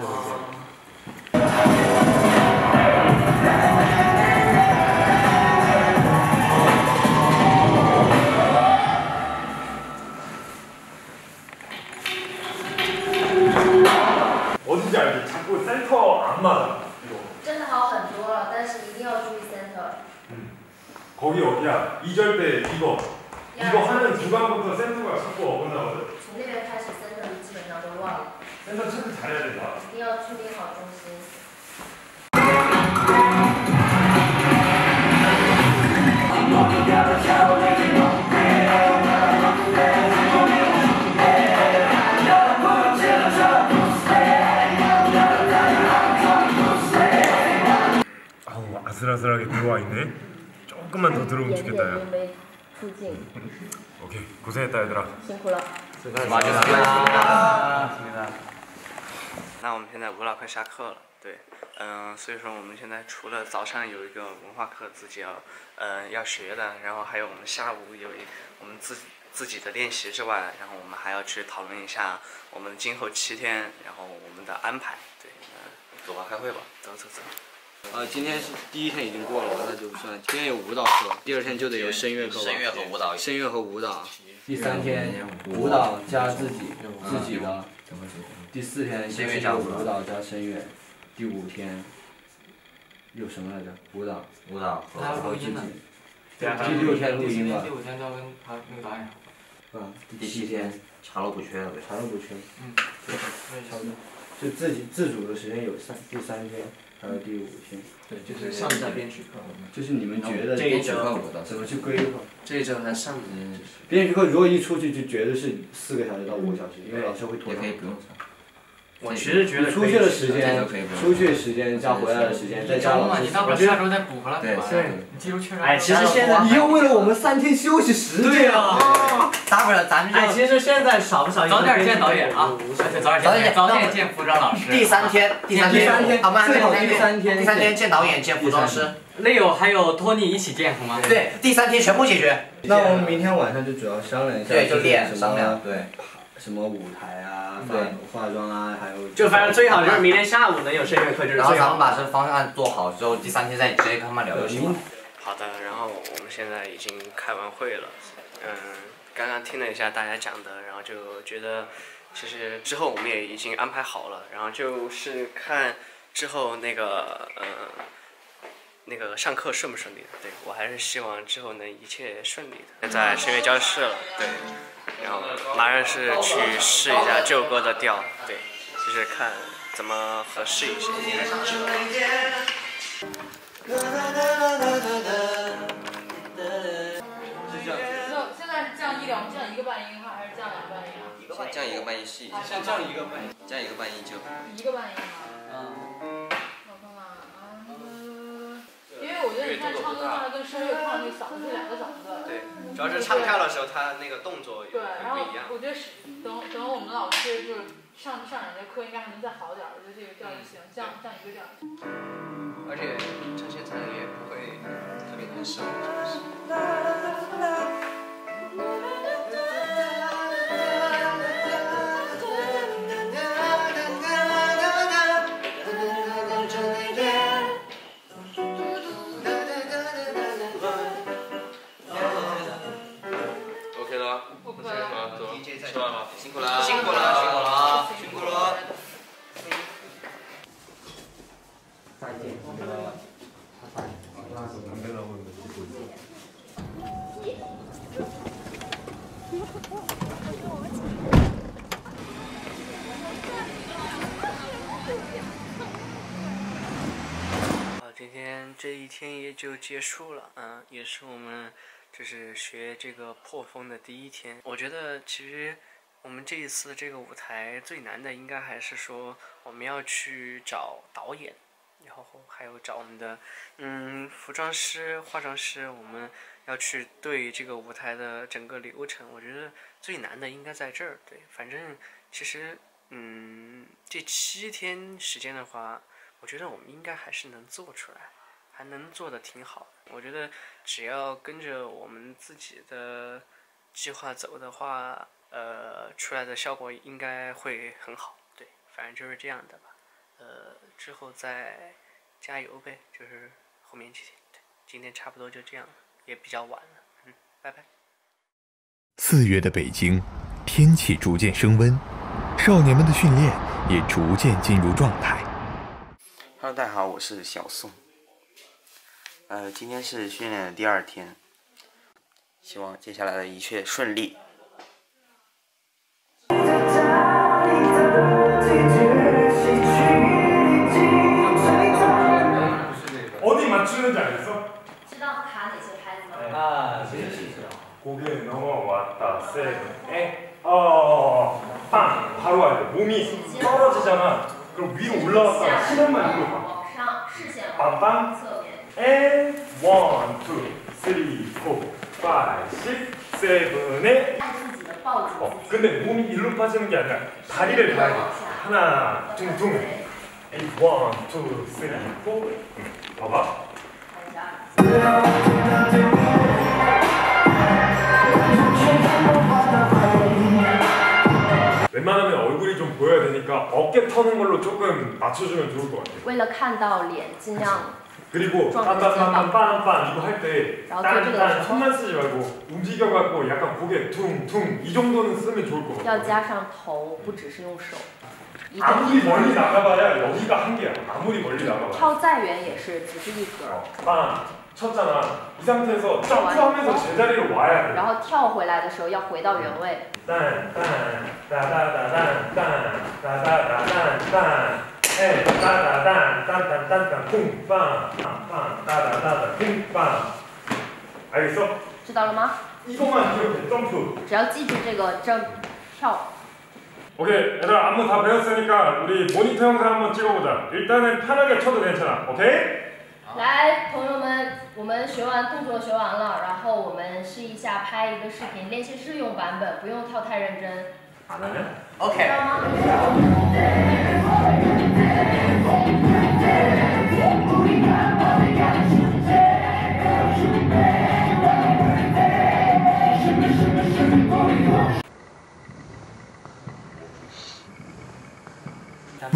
어딘지 알지? 자꾸 센터 안 맞아. 이거.
真的好很多了，但是一定要注意 center。
음. 거기 어디야? 이 절 때 이거. 이거 하는 중간부터 센터가 자꾸 어긋나거든.
从那边开始 center 基本上都乱了。
센터 체크 잘해야 된다.
一定要确定好中心。
아우, 아슬아슬하게 들어와 있네. 조금만 더 들어오면 좋겠다. 야.
出镜。
오케이, 고생했다 얘들아.
辛苦了。
수고하셨습니다. 那我们现在舞蹈课下课了，对，嗯、呃，所以说我们现在除了早上有一个文化课自己要，呃，要学的，然后还有我们下午有一我们自自己的练习之外，然后我们还要去讨论一下我们今后七天，然后我们的安排，对，呃，走吧，开会吧，走走走。
呃，今天是第一天已经过了，那就算。今天有舞蹈课，第二天就得有声乐课。
声乐和舞蹈。
声乐和舞蹈。
第三天舞蹈加自己自己的。第四天声乐加舞蹈加声乐。第五天有什么来着？舞蹈。
舞蹈
和自己。
对啊。
第六天录音吧。
第五天就要跟他那个导演。
嗯。第七天
查漏补缺了呗。
查漏补缺。
嗯。
差不多。就自己自主的时间有三第三天。 还有第五天，
对，就是上一站编曲课，
就是你们觉得
编曲课
怎么去规划？
这一周还上嗯，
编曲课如果一出去就觉得是四个小时到五个小时，因为老师会拖
也可以不用上。
我其实觉得
出去的时间，出去的时间加回来的时间，再加老师。
你大不了下周再补回来，对吧？你记住确认。哎，其实现在
你要为了我们三天休息时间。对
啊。
大不了咱就。
哎，其实现在少不少？早点见导演啊！对，早点见，早点见服装老师。
第三天，第三天，好吗？
最好第三天，
第三天见导演，见服装师。
Leo 还有托尼一起见好吗？
对，第三天全部解决。
那我们明天晚上就主要商量一下，
对，就练商量，对。
什么舞台啊、
对
化化妆啊，还有
就反正最好就是明天下午能有声乐课，就是最好。
然后咱们把这方案做好之后，第三天再直接跟他们聊就行了。
好的，然后我们现在已经开完会了，嗯，刚刚听了一下大家讲的，然后就觉得其实之后我们也已经安排好了，然后就是看之后那个呃那个上课顺不顺利的。对，我还是希望之后能一切顺利的。现在声乐教室了，对，然后马上是去试一下这首歌的调，对，就是看怎么合适一些。
现在是降一两，我们降一个半音哈，还是降两个半音啊？
先降一个半音试一下。
先降一个半音。
降一个半音就。
一个半音啊。嗯。我看看啊，因为我觉得你看唱歌上来跟声乐唱那个嗓子是两个嗓子。
对，主要是唱跳的时候，他那个动作
对，然后
不一样。
我觉得是等等我们老师就是上上两节课，应该还能再好点儿。我觉得这个调就行，降降一个调。
而且唱现场也不会特别难受。
OK 了
，OK
了，走，吃完了，
辛苦了，
辛苦了，辛苦了，辛苦了。
再见，拜拜。
好，今天这一天也就结束了，嗯，也是我们就是学这个破风的第一天。我觉得其实我们这一次这个舞台最难的，应该还是说我们要去找导演。然后还有找我们的嗯服装师、化妆师，我们要去对这个舞台的整个流程。我觉得最难的应该在这儿。对，反正其实嗯这七天时间的话，我觉得我们应该还是能做出来，还能做得挺好。我觉得只要跟着我们自己的计划走的话，呃，出来的效果应该会很好。对，反正就是这样的吧。呃，之后再加油呗，就是后面几天。对，今天差不多就这样了，也比较晚了，嗯，拜拜。
四月的北京，天气逐渐升温，少年们的训练也逐渐进入状态。
Hello， 大家好，我是小宋。呃，今天是训练的第二天，希望接下来的一切顺利。
知道卡哪些拍子吗？
啊，其实是知道。고개 넘어왔다 세븐에 어, 빵 바로 와야 돼. 몸이 떨어지잖아. 그럼 위로 올라왔다가 시간만 위로 가. 빵빵. And one, two, three, four, five, six, seven에. 어, 근데 몸이 일로 빠지는 게 아니라 다리를 봐야 돼. 하나, 둥둥. And one, two, three, four. 봐봐. 웬만하면 얼굴이 좀 보여야 되니까 어깨 터는 걸로 조금 맞춰주면 좋을 것 같아요.
为了看到脸，尽量
그리고 빰빰빰빰빰빰 이거 할 때 딴딴 손만 쓰지 말고 움직여갖고 약간 고개 퉁퉁 이 정도는 쓰면 좋을 것 같아요.
要加上头，不只是用手。
아무리 멀리 나가봐야 여기가 한계야. 아무리 멀리 나가봐야.
跳再远也是只是一格。
빵 쳤잖아. 이 상태에서 점프하면서 제자리로 와야 돼.
然后跳回来的时候要回到原位。
딴 딴 따다다단 딴 따다다단 딴 에 따다단 딴딴딴딴 쿵빵 빵빵 따다다다 쿵빵. 알겠어?
知道了吗？
이것만 기억해. 점프.
只要记住这个这跳。
오케이, 얘들아 안무 다 배웠으니까 우리 모니터 영상 한번 찍어보자. 일단은 편하게 쳐도 괜찮아. 오케이?
来，朋友们，我们学完动作学完了，然后我们试一下拍一个视频，练习试用版本，不用跳太认真。好的。
OK。
知道吗？
《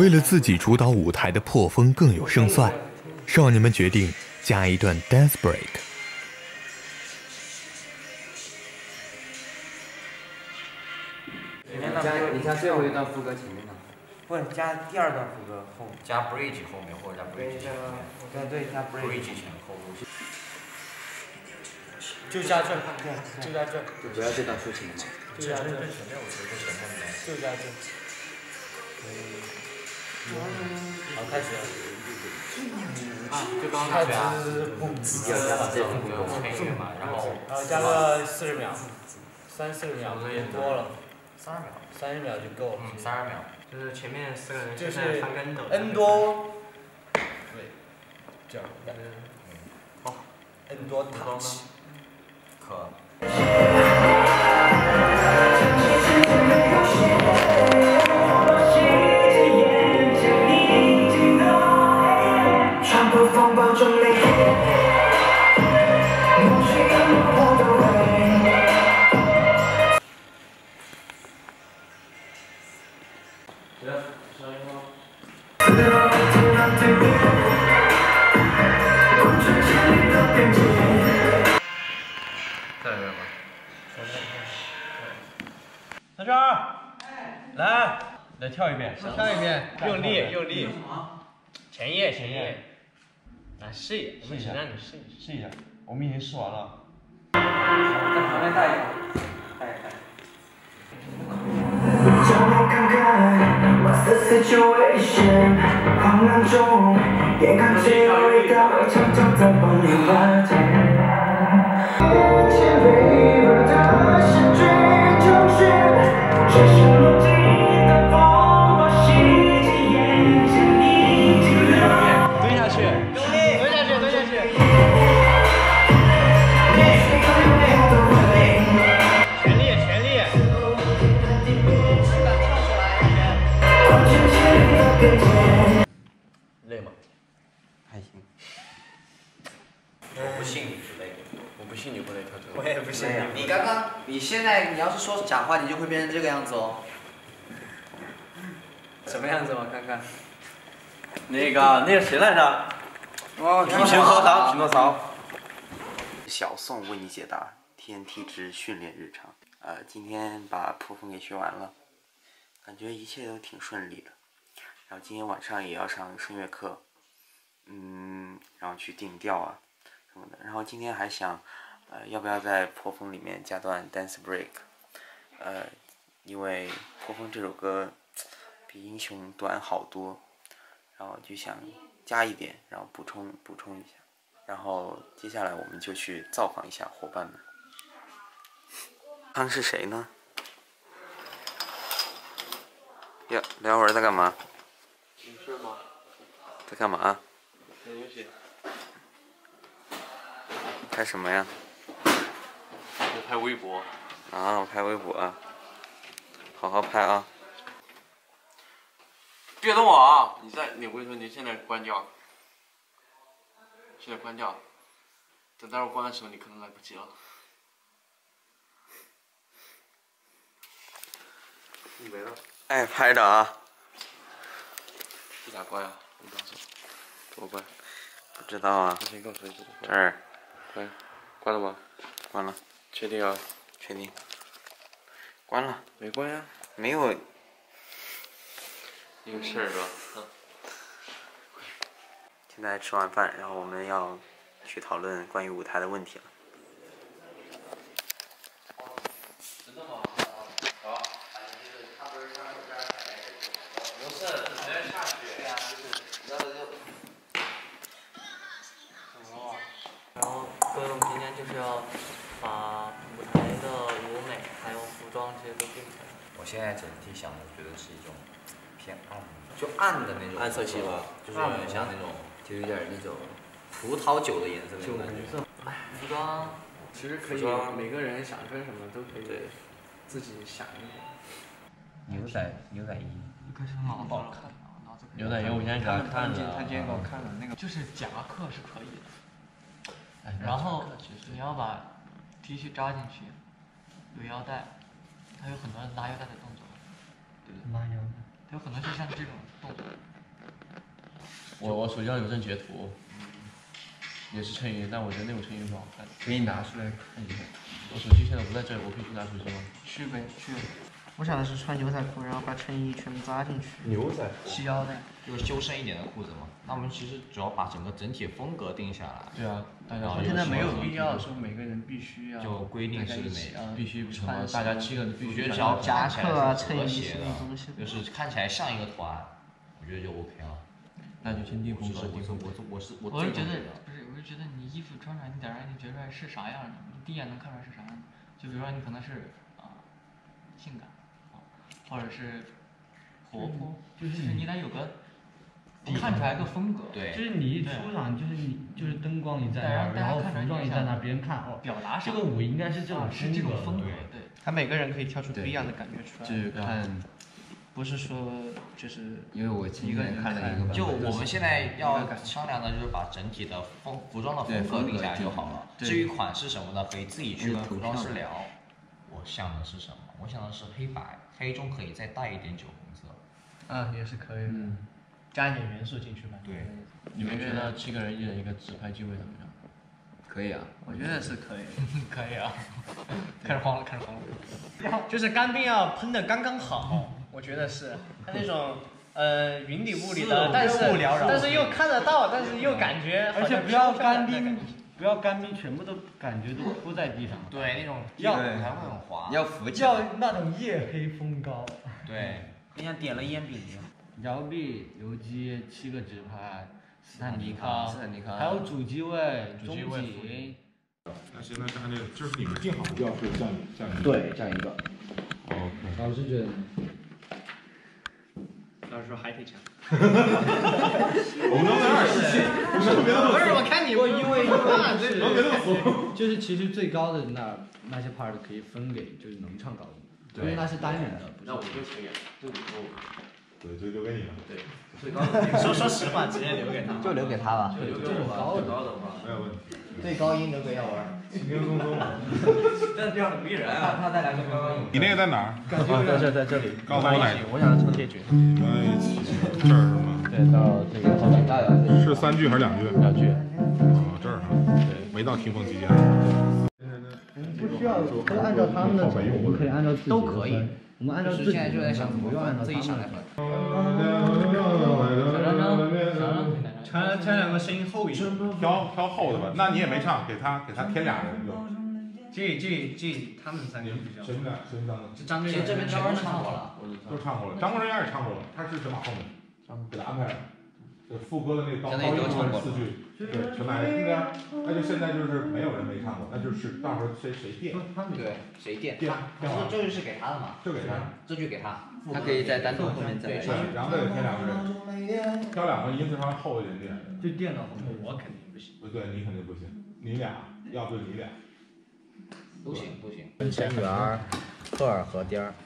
为了自己主导舞台的破风更有胜算，少年们决定加一段 dance break。
加你加最后一段副歌前面的，不是加第二段副歌后，
加 bridge 后面或者加 bridge 前面。
对对，加
bridge 前后。
就加这，对，就加这，
就不要这段抒情了。
就加这，
前面我觉得前面的。
就加这。好，开始。
啊，就刚刚开始啊。要加这副歌配乐嘛，然后。
然后加个四十秒，三四十秒有点多了。
三十秒。
三十秒就够了。
嗯，三十秒。
就是前面四个人
就是
现在翻跟斗。
N 多。对。这样。好。N 多 touch。
可。
小圈儿，来，来跳一遍，跳一遍，用力用力，前叶前叶，来试一，试一下，让你试一试一下，我们已经试完了。
在旁边带一个，带一带。
让我看看 What's the situation？ 慌乱中，眼看只有一道长长的光影化解。眼前飞奔的是追求去，只是落进的风暴袭击眼前已经了。
蹲下去，用力，蹲下去，蹲下去。全力，全力。累吗？
还行。
我不信你不累，
我不信你不累，他真的。
我也不信
你刚刚，你现在你要是说假话，你就会变成这个样子哦。
什么样子？我看看。那个，那个谁来着？
哦，
平行核桃，匹诺曹。
小宋为你解答 T N T 之训练日常。呃，今天把破风给学完了，感觉一切都挺顺利的。然后今天晚上也要上声乐课，嗯，然后去定调啊什么的。然后今天还想，呃，要不要在破风里面加段 dance break？ 呃，因为破风这首歌比英雄短好多，然后就想加一点，然后补充补充一下。然后接下来我们就去造访一下伙伴们。康是谁呢？呀，聊会儿在干嘛？
没事吗？
在干嘛？
没东西。
拍什么呀？
我拍微博。
啊，我拍微博啊。好好拍啊！
别动我啊！你在，你我跟你说，你现在关掉。现在关掉。等待会儿关的时候，你可能来不及了。你没了。
爱拍的啊。
这咋关呀？你告诉我。怎么关？
不知道啊。
你先告诉我怎么关。
这儿。
关。关了吗？
关了。
确定啊？
确定。关了。
没关呀？
没有。
有事儿是吧？嗯。
现在吃完饭，然后我们要去讨论关于舞台的问题了。
真的吗？好。不是，直接下去。对呀，就是，然后就。
怎么了？然后各位，我们今天就是要把舞台的舞美还有服装这些都定出来。
我现在整体想的，觉得是一种偏暗，就暗的那种
暗色系吧，
就是有点像那种，就有点那种葡萄酒的颜色那种感觉。
服装
其实可以，每个人想穿什么都可以，自己想一点。
牛仔牛仔衣，
可是脑子好看啊，脑子。
牛仔衣我今天给他看了，
他今天给我看了那个，就是夹克是可以的，然后你要把 T 恤扎进去，有腰带，它有很多拉腰带的动作，对不对？
拉腰带。
有可能是像这种动作。
我我手机上有张截图，也是衬衣，但我觉得那种衬衣不好看。
给你拿出来看一下。
我手机现在不在这里，我可以去拿手机吗？
去呗，去。我想的是穿牛仔裤，然后把衬衣全部扎进去。
牛仔
系腰带，
就是修身一点的裤子嘛。那我们其实主要把整个整体风格定下来。
对啊，大家
现在没有必要说每个人必须要。
就规定是哪
必须什么，大家七个人必须。
我觉得只要加起来是和谐的，
就
是看起来像一个团，我觉得就 OK 了。
那就先定风格，定风格。
我是我
我是觉得不是，我是觉得你衣服穿出来，你得让你觉出来是啥样的，你第一眼能看出来是啥样的。就比如说你可能是啊、呃、性感啊，或者是活泼，就是你得有个看出来个风格。
对，
就是你一出场，就是你就是灯光你在那儿，然后服装你在那儿，别人看哦，
表达
这个舞应该是这种
是这种风格。
对，
他每个人可以跳出不一样的感觉出来。
就是看。
不是说就是
因为我
一个人
看了一个，
就我们现在要商量的就是把整体的风服装的风格定下来就好了。至于款式什么的，可以自己去跟服装师聊。我想的是什么？我想的是黑白，黑中可以再带一点酒红色。
啊，也是可以的，加一点元素进去吧。
对，
你们觉得七个人一人一个直拍机会怎么样？
可以啊，
我觉得是可以，
可
以啊。开始慌了，开始慌了。就是干冰要喷的刚刚好。我觉得是，它那种呃云里雾里的，但是但是又看得到，但是又感觉，
而且不要干冰，不要干冰全部都感觉都铺在地上。
对，那种
要
还会很滑。
要浮起
要那种夜黑风高。
对，
就像点了烟饼一样。
摇臂、游击、七个直拍、斯坦尼康，
斯坦尼康，
还有主机位、中
景。那行，那是按这个，就是你们定好的调是这样这样一个。
对，这样一个。
OK。
老师觉得。
到时候还得讲。
我们能在那儿试戏，
不是我看你，
我因为因为
能别那么怂。
就是其实最高的那那些 part 可以分给就是能唱高音，因为那是单人的。
那我就成员，这个就
对，就留给你了。
对，
最高说说实话，直接留给他。
就留给他吧。
就留给我吧。最高的话
没有问题。
最高音留给耀文。
轻轻松松。
但是这样很逼人啊。
他再来个高音。
你那个在哪儿？
啊，在这，在这里。
告诉我哪？
我想唱这句。
在一起，这儿是吗？
对，到这个后面。
是三句还是两句？
两句。
哦，这儿哈。对，没到听风期间。
不需要，可以按照他们的，我们可以按照自己
都可以。
我们按照自己，
现在就在想怎么分，自己想来分。
唱唱两个声音厚一点，
挑挑厚的吧。那你也没唱，给他给他添俩人就。
这这这他们三个比较。
谁呢？谁三个？
这张震岳
这边全都唱过了，
都唱过了。张国荣也唱过了，他是整把后面，给他安排了。这副歌的那个高高音部分四句，对，全来了。对啊，那就现在就是没有人没唱过，那就是到时候谁谁垫。
对，谁垫？
垫。
这这句是给他的嘛？
就给他。
这句给他。
他可以在单独后面再来。
对，然后再给添两个人，挑两个音质稍微厚一点点。
就垫到后面。
我肯定不行。
不对，你肯定不行。你俩要对你俩。
都行都行。
跟陈圆儿、赫尔和颠儿。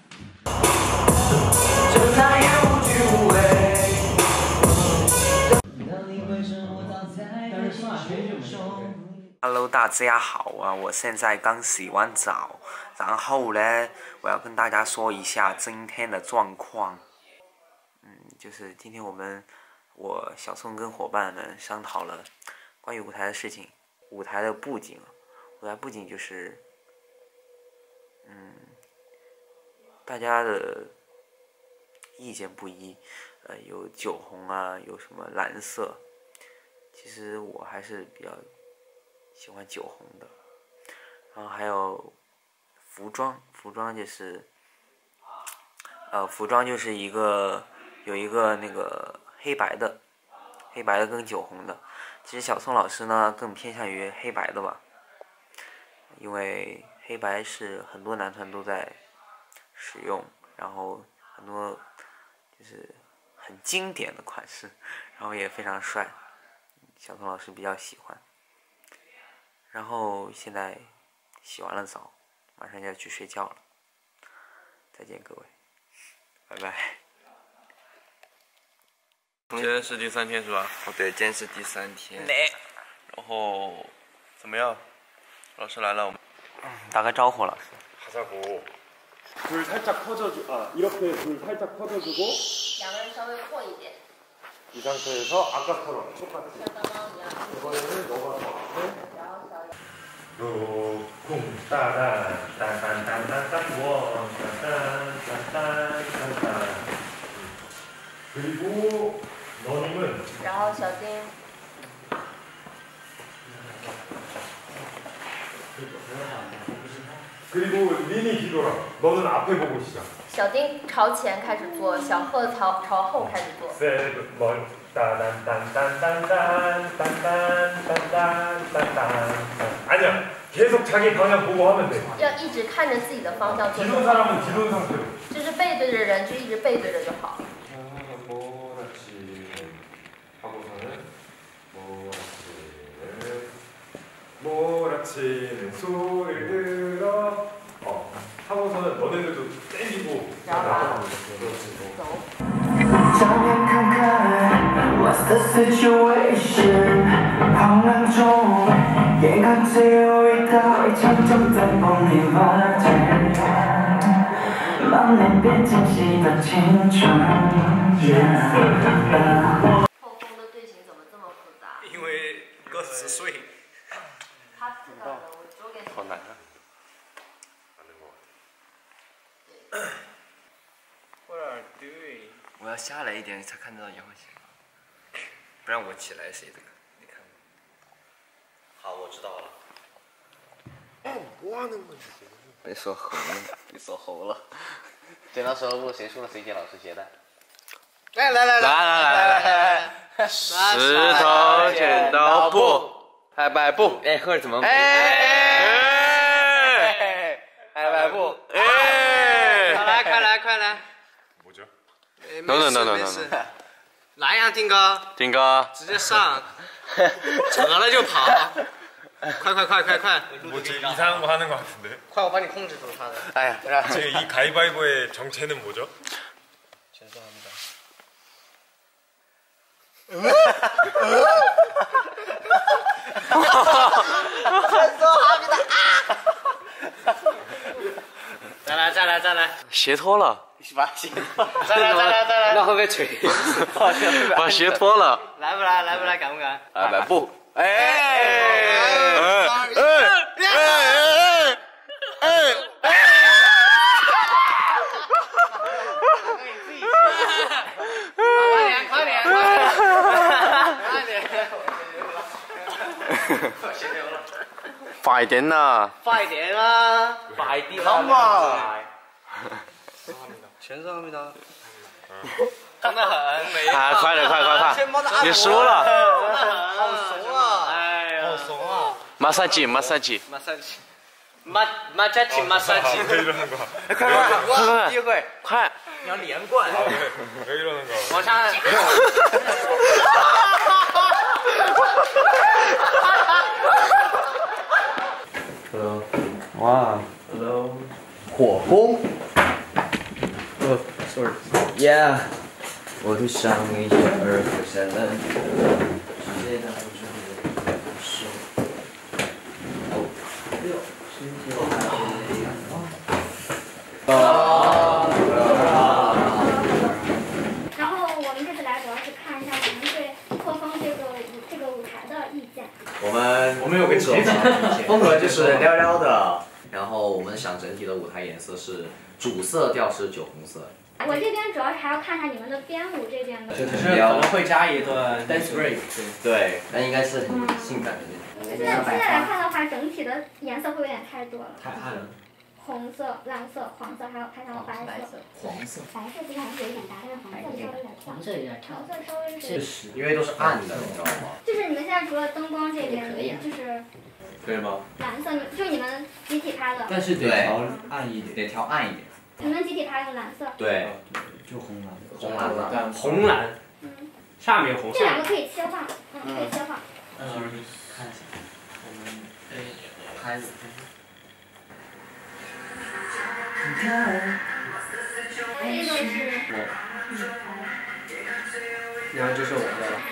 Hello， 大家好啊！我现在刚洗完澡，然后呢，我要跟大家说一下今天的状况。嗯，就是今天我们我小宋跟伙伴们商讨了关于舞台的事情，舞台的布景，舞台布景就是，嗯，大家的意见不一，呃，有酒红啊，有什么蓝色，其实我还是比较喜欢酒红的，然后还有服装，服装就是，呃，服装就是一个有一个那个黑白的，黑白的跟酒红的，其实小宋老师呢更偏向于黑白的吧，因为黑白是很多男团都在使用，然后很多就是很经典的款式，然后也非常帅，小宋老师比较喜欢。然后现在洗完了澡，马上就要去睡觉了。再见各位，拜拜。
今天是第三天是吧？
哦，对，今天是第三天。
然后怎么样？老师来了，
打个招呼，老师。
哈萨谷，
불 살짝 퍼져주, 아 이렇게 불 살짝 퍼져주고.
两个人稍微扩一点。
이 상태에서 아까처럼 똑같이. 이번에는 너가 쿵 따단 딴딴딴딴딴 원 딴딴딴딴딴 그리고 너님은
然后小丁。
그리고 린이 뒤돌아. 너는 앞에 보고 시작.
小丁朝前开始做，小贺朝朝后开始做。
세븐 원 따단딴딴딴딴딴딴딴딴딴 아니야. 계속 자기 방향 보고 하면 돼.
要一直看着自己的方向做。
뒤돈 사람은 뒤돈 상태로.
就是背对着人就一直背对着就好。
몰아치는 소리를 들어. 어. 하고서는 너네들도 땡기고.
What's the situation? 狂浪中，眼看只有一道一场就在梦里发展，慢慢变清晰的青春。
后宫的队形怎么这么复杂？
因为歌词碎。
好难啊！
What are you doing？
我要下来一点才看得到杨慧贤，不然我起来谁这个？你看。
好，我知道了。
哎，我能不能？
别说猴了，
别说猴了。剪刀石头布，谁输了谁给老师鞋带。
来来来来来来来来，石头剪刀布。 拍摆步，
哎，赫尔怎么？
哎哎哎！拍摆步，哎！快来快来快来！
뭐죠？
等等等等等等。来呀，丁哥！丁哥！直接上，扯了就跑！快快快快快！
뭐지 이상한 거 하는 거 같은데?
快，我帮你控制住他的。
哎呀，제 이 가위바위보의 정체는 뭐죠?
죄송합니다. 죄송합니다. 再来再来再来，鞋脱了，把鞋脱，再来再来再来，
那会不会垂？
把鞋脱了，来不来来不来，敢不敢？
来来不，
哎哎哎哎哎哎！快点快点快点！ 快点呐！快点啊！快啲啦 ！Come on！ 죄송합니다。 真的很美。啊，快点，快快快！你输了。好怂啊！哎呀，好怂啊！马杀鸡，马杀鸡。马杀鸡。马马杀鸡，马杀鸡。快快快！第一个，快！你要连贯。
왜 이러는 거？
往上。
Hello。
哇
Hello。
火攻。
哦 ，sorry。Yeah。我会上一些二和三了，直接拿出这个手。哦，六，身体
啊。然后我们这次来主要是看一下我们对破风这个舞这个舞台的意见。
我们
我们有个
风格风格就是撩撩的，然后我们想整体的舞台颜色是主色调是酒红色。
我这边主要是还要看一下你们的编舞这边的，
就是可能会加一段 dance break，
对，
但应该是很性感的那种。
现在现在来看的话，整体的颜色会有点太多了。
太暗了。
红色、蓝色、黄色，还有还有白色。
黄色。
白色其实还是有点搭，但是黄色稍微有点跳。
黄色有点跳。
黄色稍微是。
因为都是暗的，你知道吗？
就是你们现在除了灯光这边，就是。
可以吗？
蓝色，你就你们集体拍的。
但是得调暗一点，
得调暗一点。
你们集体拍用蓝色。
对。
就红蓝，
红蓝蓝，
红蓝，
嗯，
下面红色。
这两个可以切换，嗯，可以切换。
嗯，看一下，我们哎，拍子。
这个是。
我。然后这是我的了。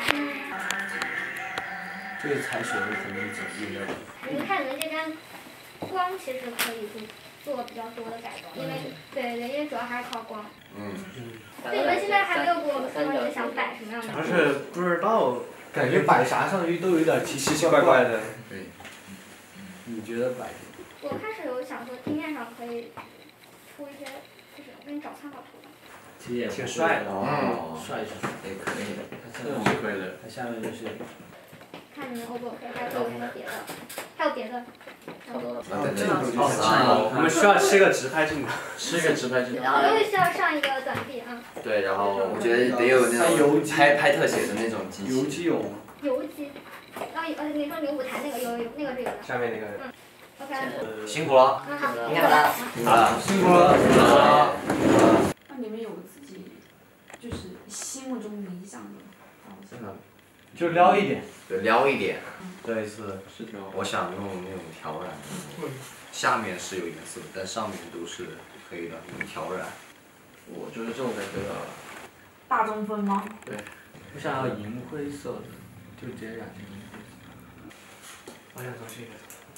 这个采取的可能走音的。
你们看你们这边光其实可以就做比较多的改装，因为对对，因为主要还是靠光。
嗯。
对，你们现在还没有跟我们说你们想摆什么样的？
不是不知道，
感觉摆啥上去都有点奇奇怪怪的。
对。
你觉得摆？
我开始有想说地面上可以出一些，就是我给你找参考图。
其实也
挺帅的
哦，帅是
也可以的，
这是可以的。它下面就是。
看你们 O 不 OK， 还有没有别的？还有别的？差不多了。
哦，我们需要吃个直拍镜头，
吃个直拍镜头。
然后都需要上一个短臂啊。
对，然后我觉得得有那种拍拍特写的那种机器。
游击有吗？
游击，然后呃，你说你舞台那个有有那个是有的。
下面那个。
嗯。OK。
辛苦了。
嗯好。
辛苦了。好了，
辛苦了。
那你们有自己就是心目中理想的方向？
就撩一点。
对，撩一点。
对，是的，是
的。我想用那种挑染，下面是有颜色，但上面都是黑的，那种挑染。
我就是这种感觉的。
大中分吗？
对。我想要银灰色的，就直接染成银灰色。
我想做这个。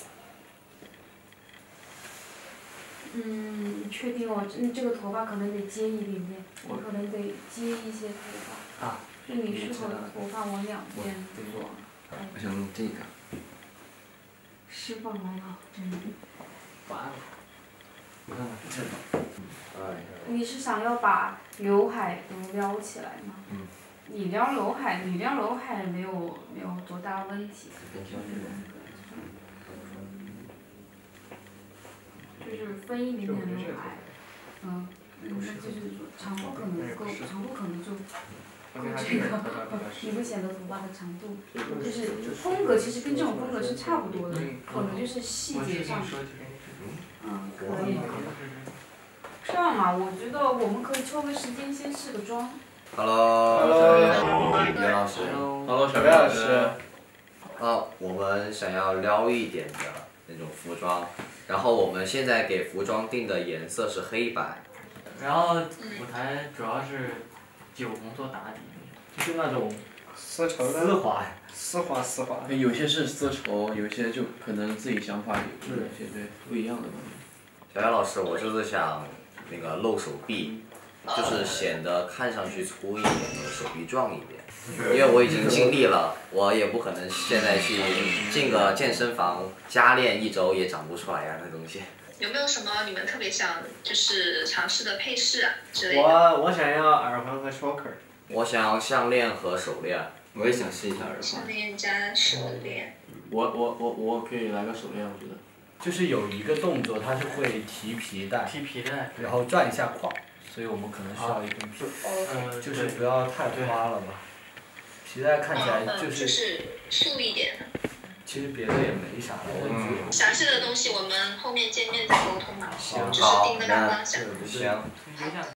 嗯，确定哦，这这个头发可能得接一点点，我可能得接一些头发。
啊。
就你适合的头发往两边做。
我想弄这个。
释放来了，真的。
完了。你看看这个。哎。
你是想要把刘海都撩起来吗？
嗯。
你撩刘海，你撩刘海没有没有多大问题。就是分一点点刘海，嗯，那就是说长度可能不够，长度可能就够这个，你不显得头发的长度，就是风格其实跟这种风格是差不多的，可能就是细节上，嗯，可以。这样嘛，我觉得我们可以抽个时间先试个妆。
Hello， 袁老师。
Hello， 小袁老师。
啊，我们想要撩一点的那种服装。然后我们现在给服装定的颜色是黑白，
然后舞台主要是酒红做打底，
就是那种
丝绸的，
丝滑，
丝滑丝滑。
有些是丝绸，有些就可能自己想法有有些对不一样的东西。
小杨老师，我就是想那个露手臂，就是显得看上去粗一点，手臂壮一点。因为我已经尽力了，我也不可能现在去进个健身房加练一周也长不出来呀，那东西。
有没有什么你们特别想就是尝试的配饰啊之类的？
我我想要耳环和 choker。
我想要项链和手链，我也想试一下耳环。
项链加手链。
我我我我可以来个手链，我觉得。
就是有一个动作，它是会提皮带。
提皮带。
然后转一下胯，所以我们可能需要一根皮，
呃，
就是不要太花了吧。皮带看起来就是。
就是素一点。
其实别的也没啥的问题。
详细的东西我们后面见面再沟通吧。
行，
就是定个大方向。
行。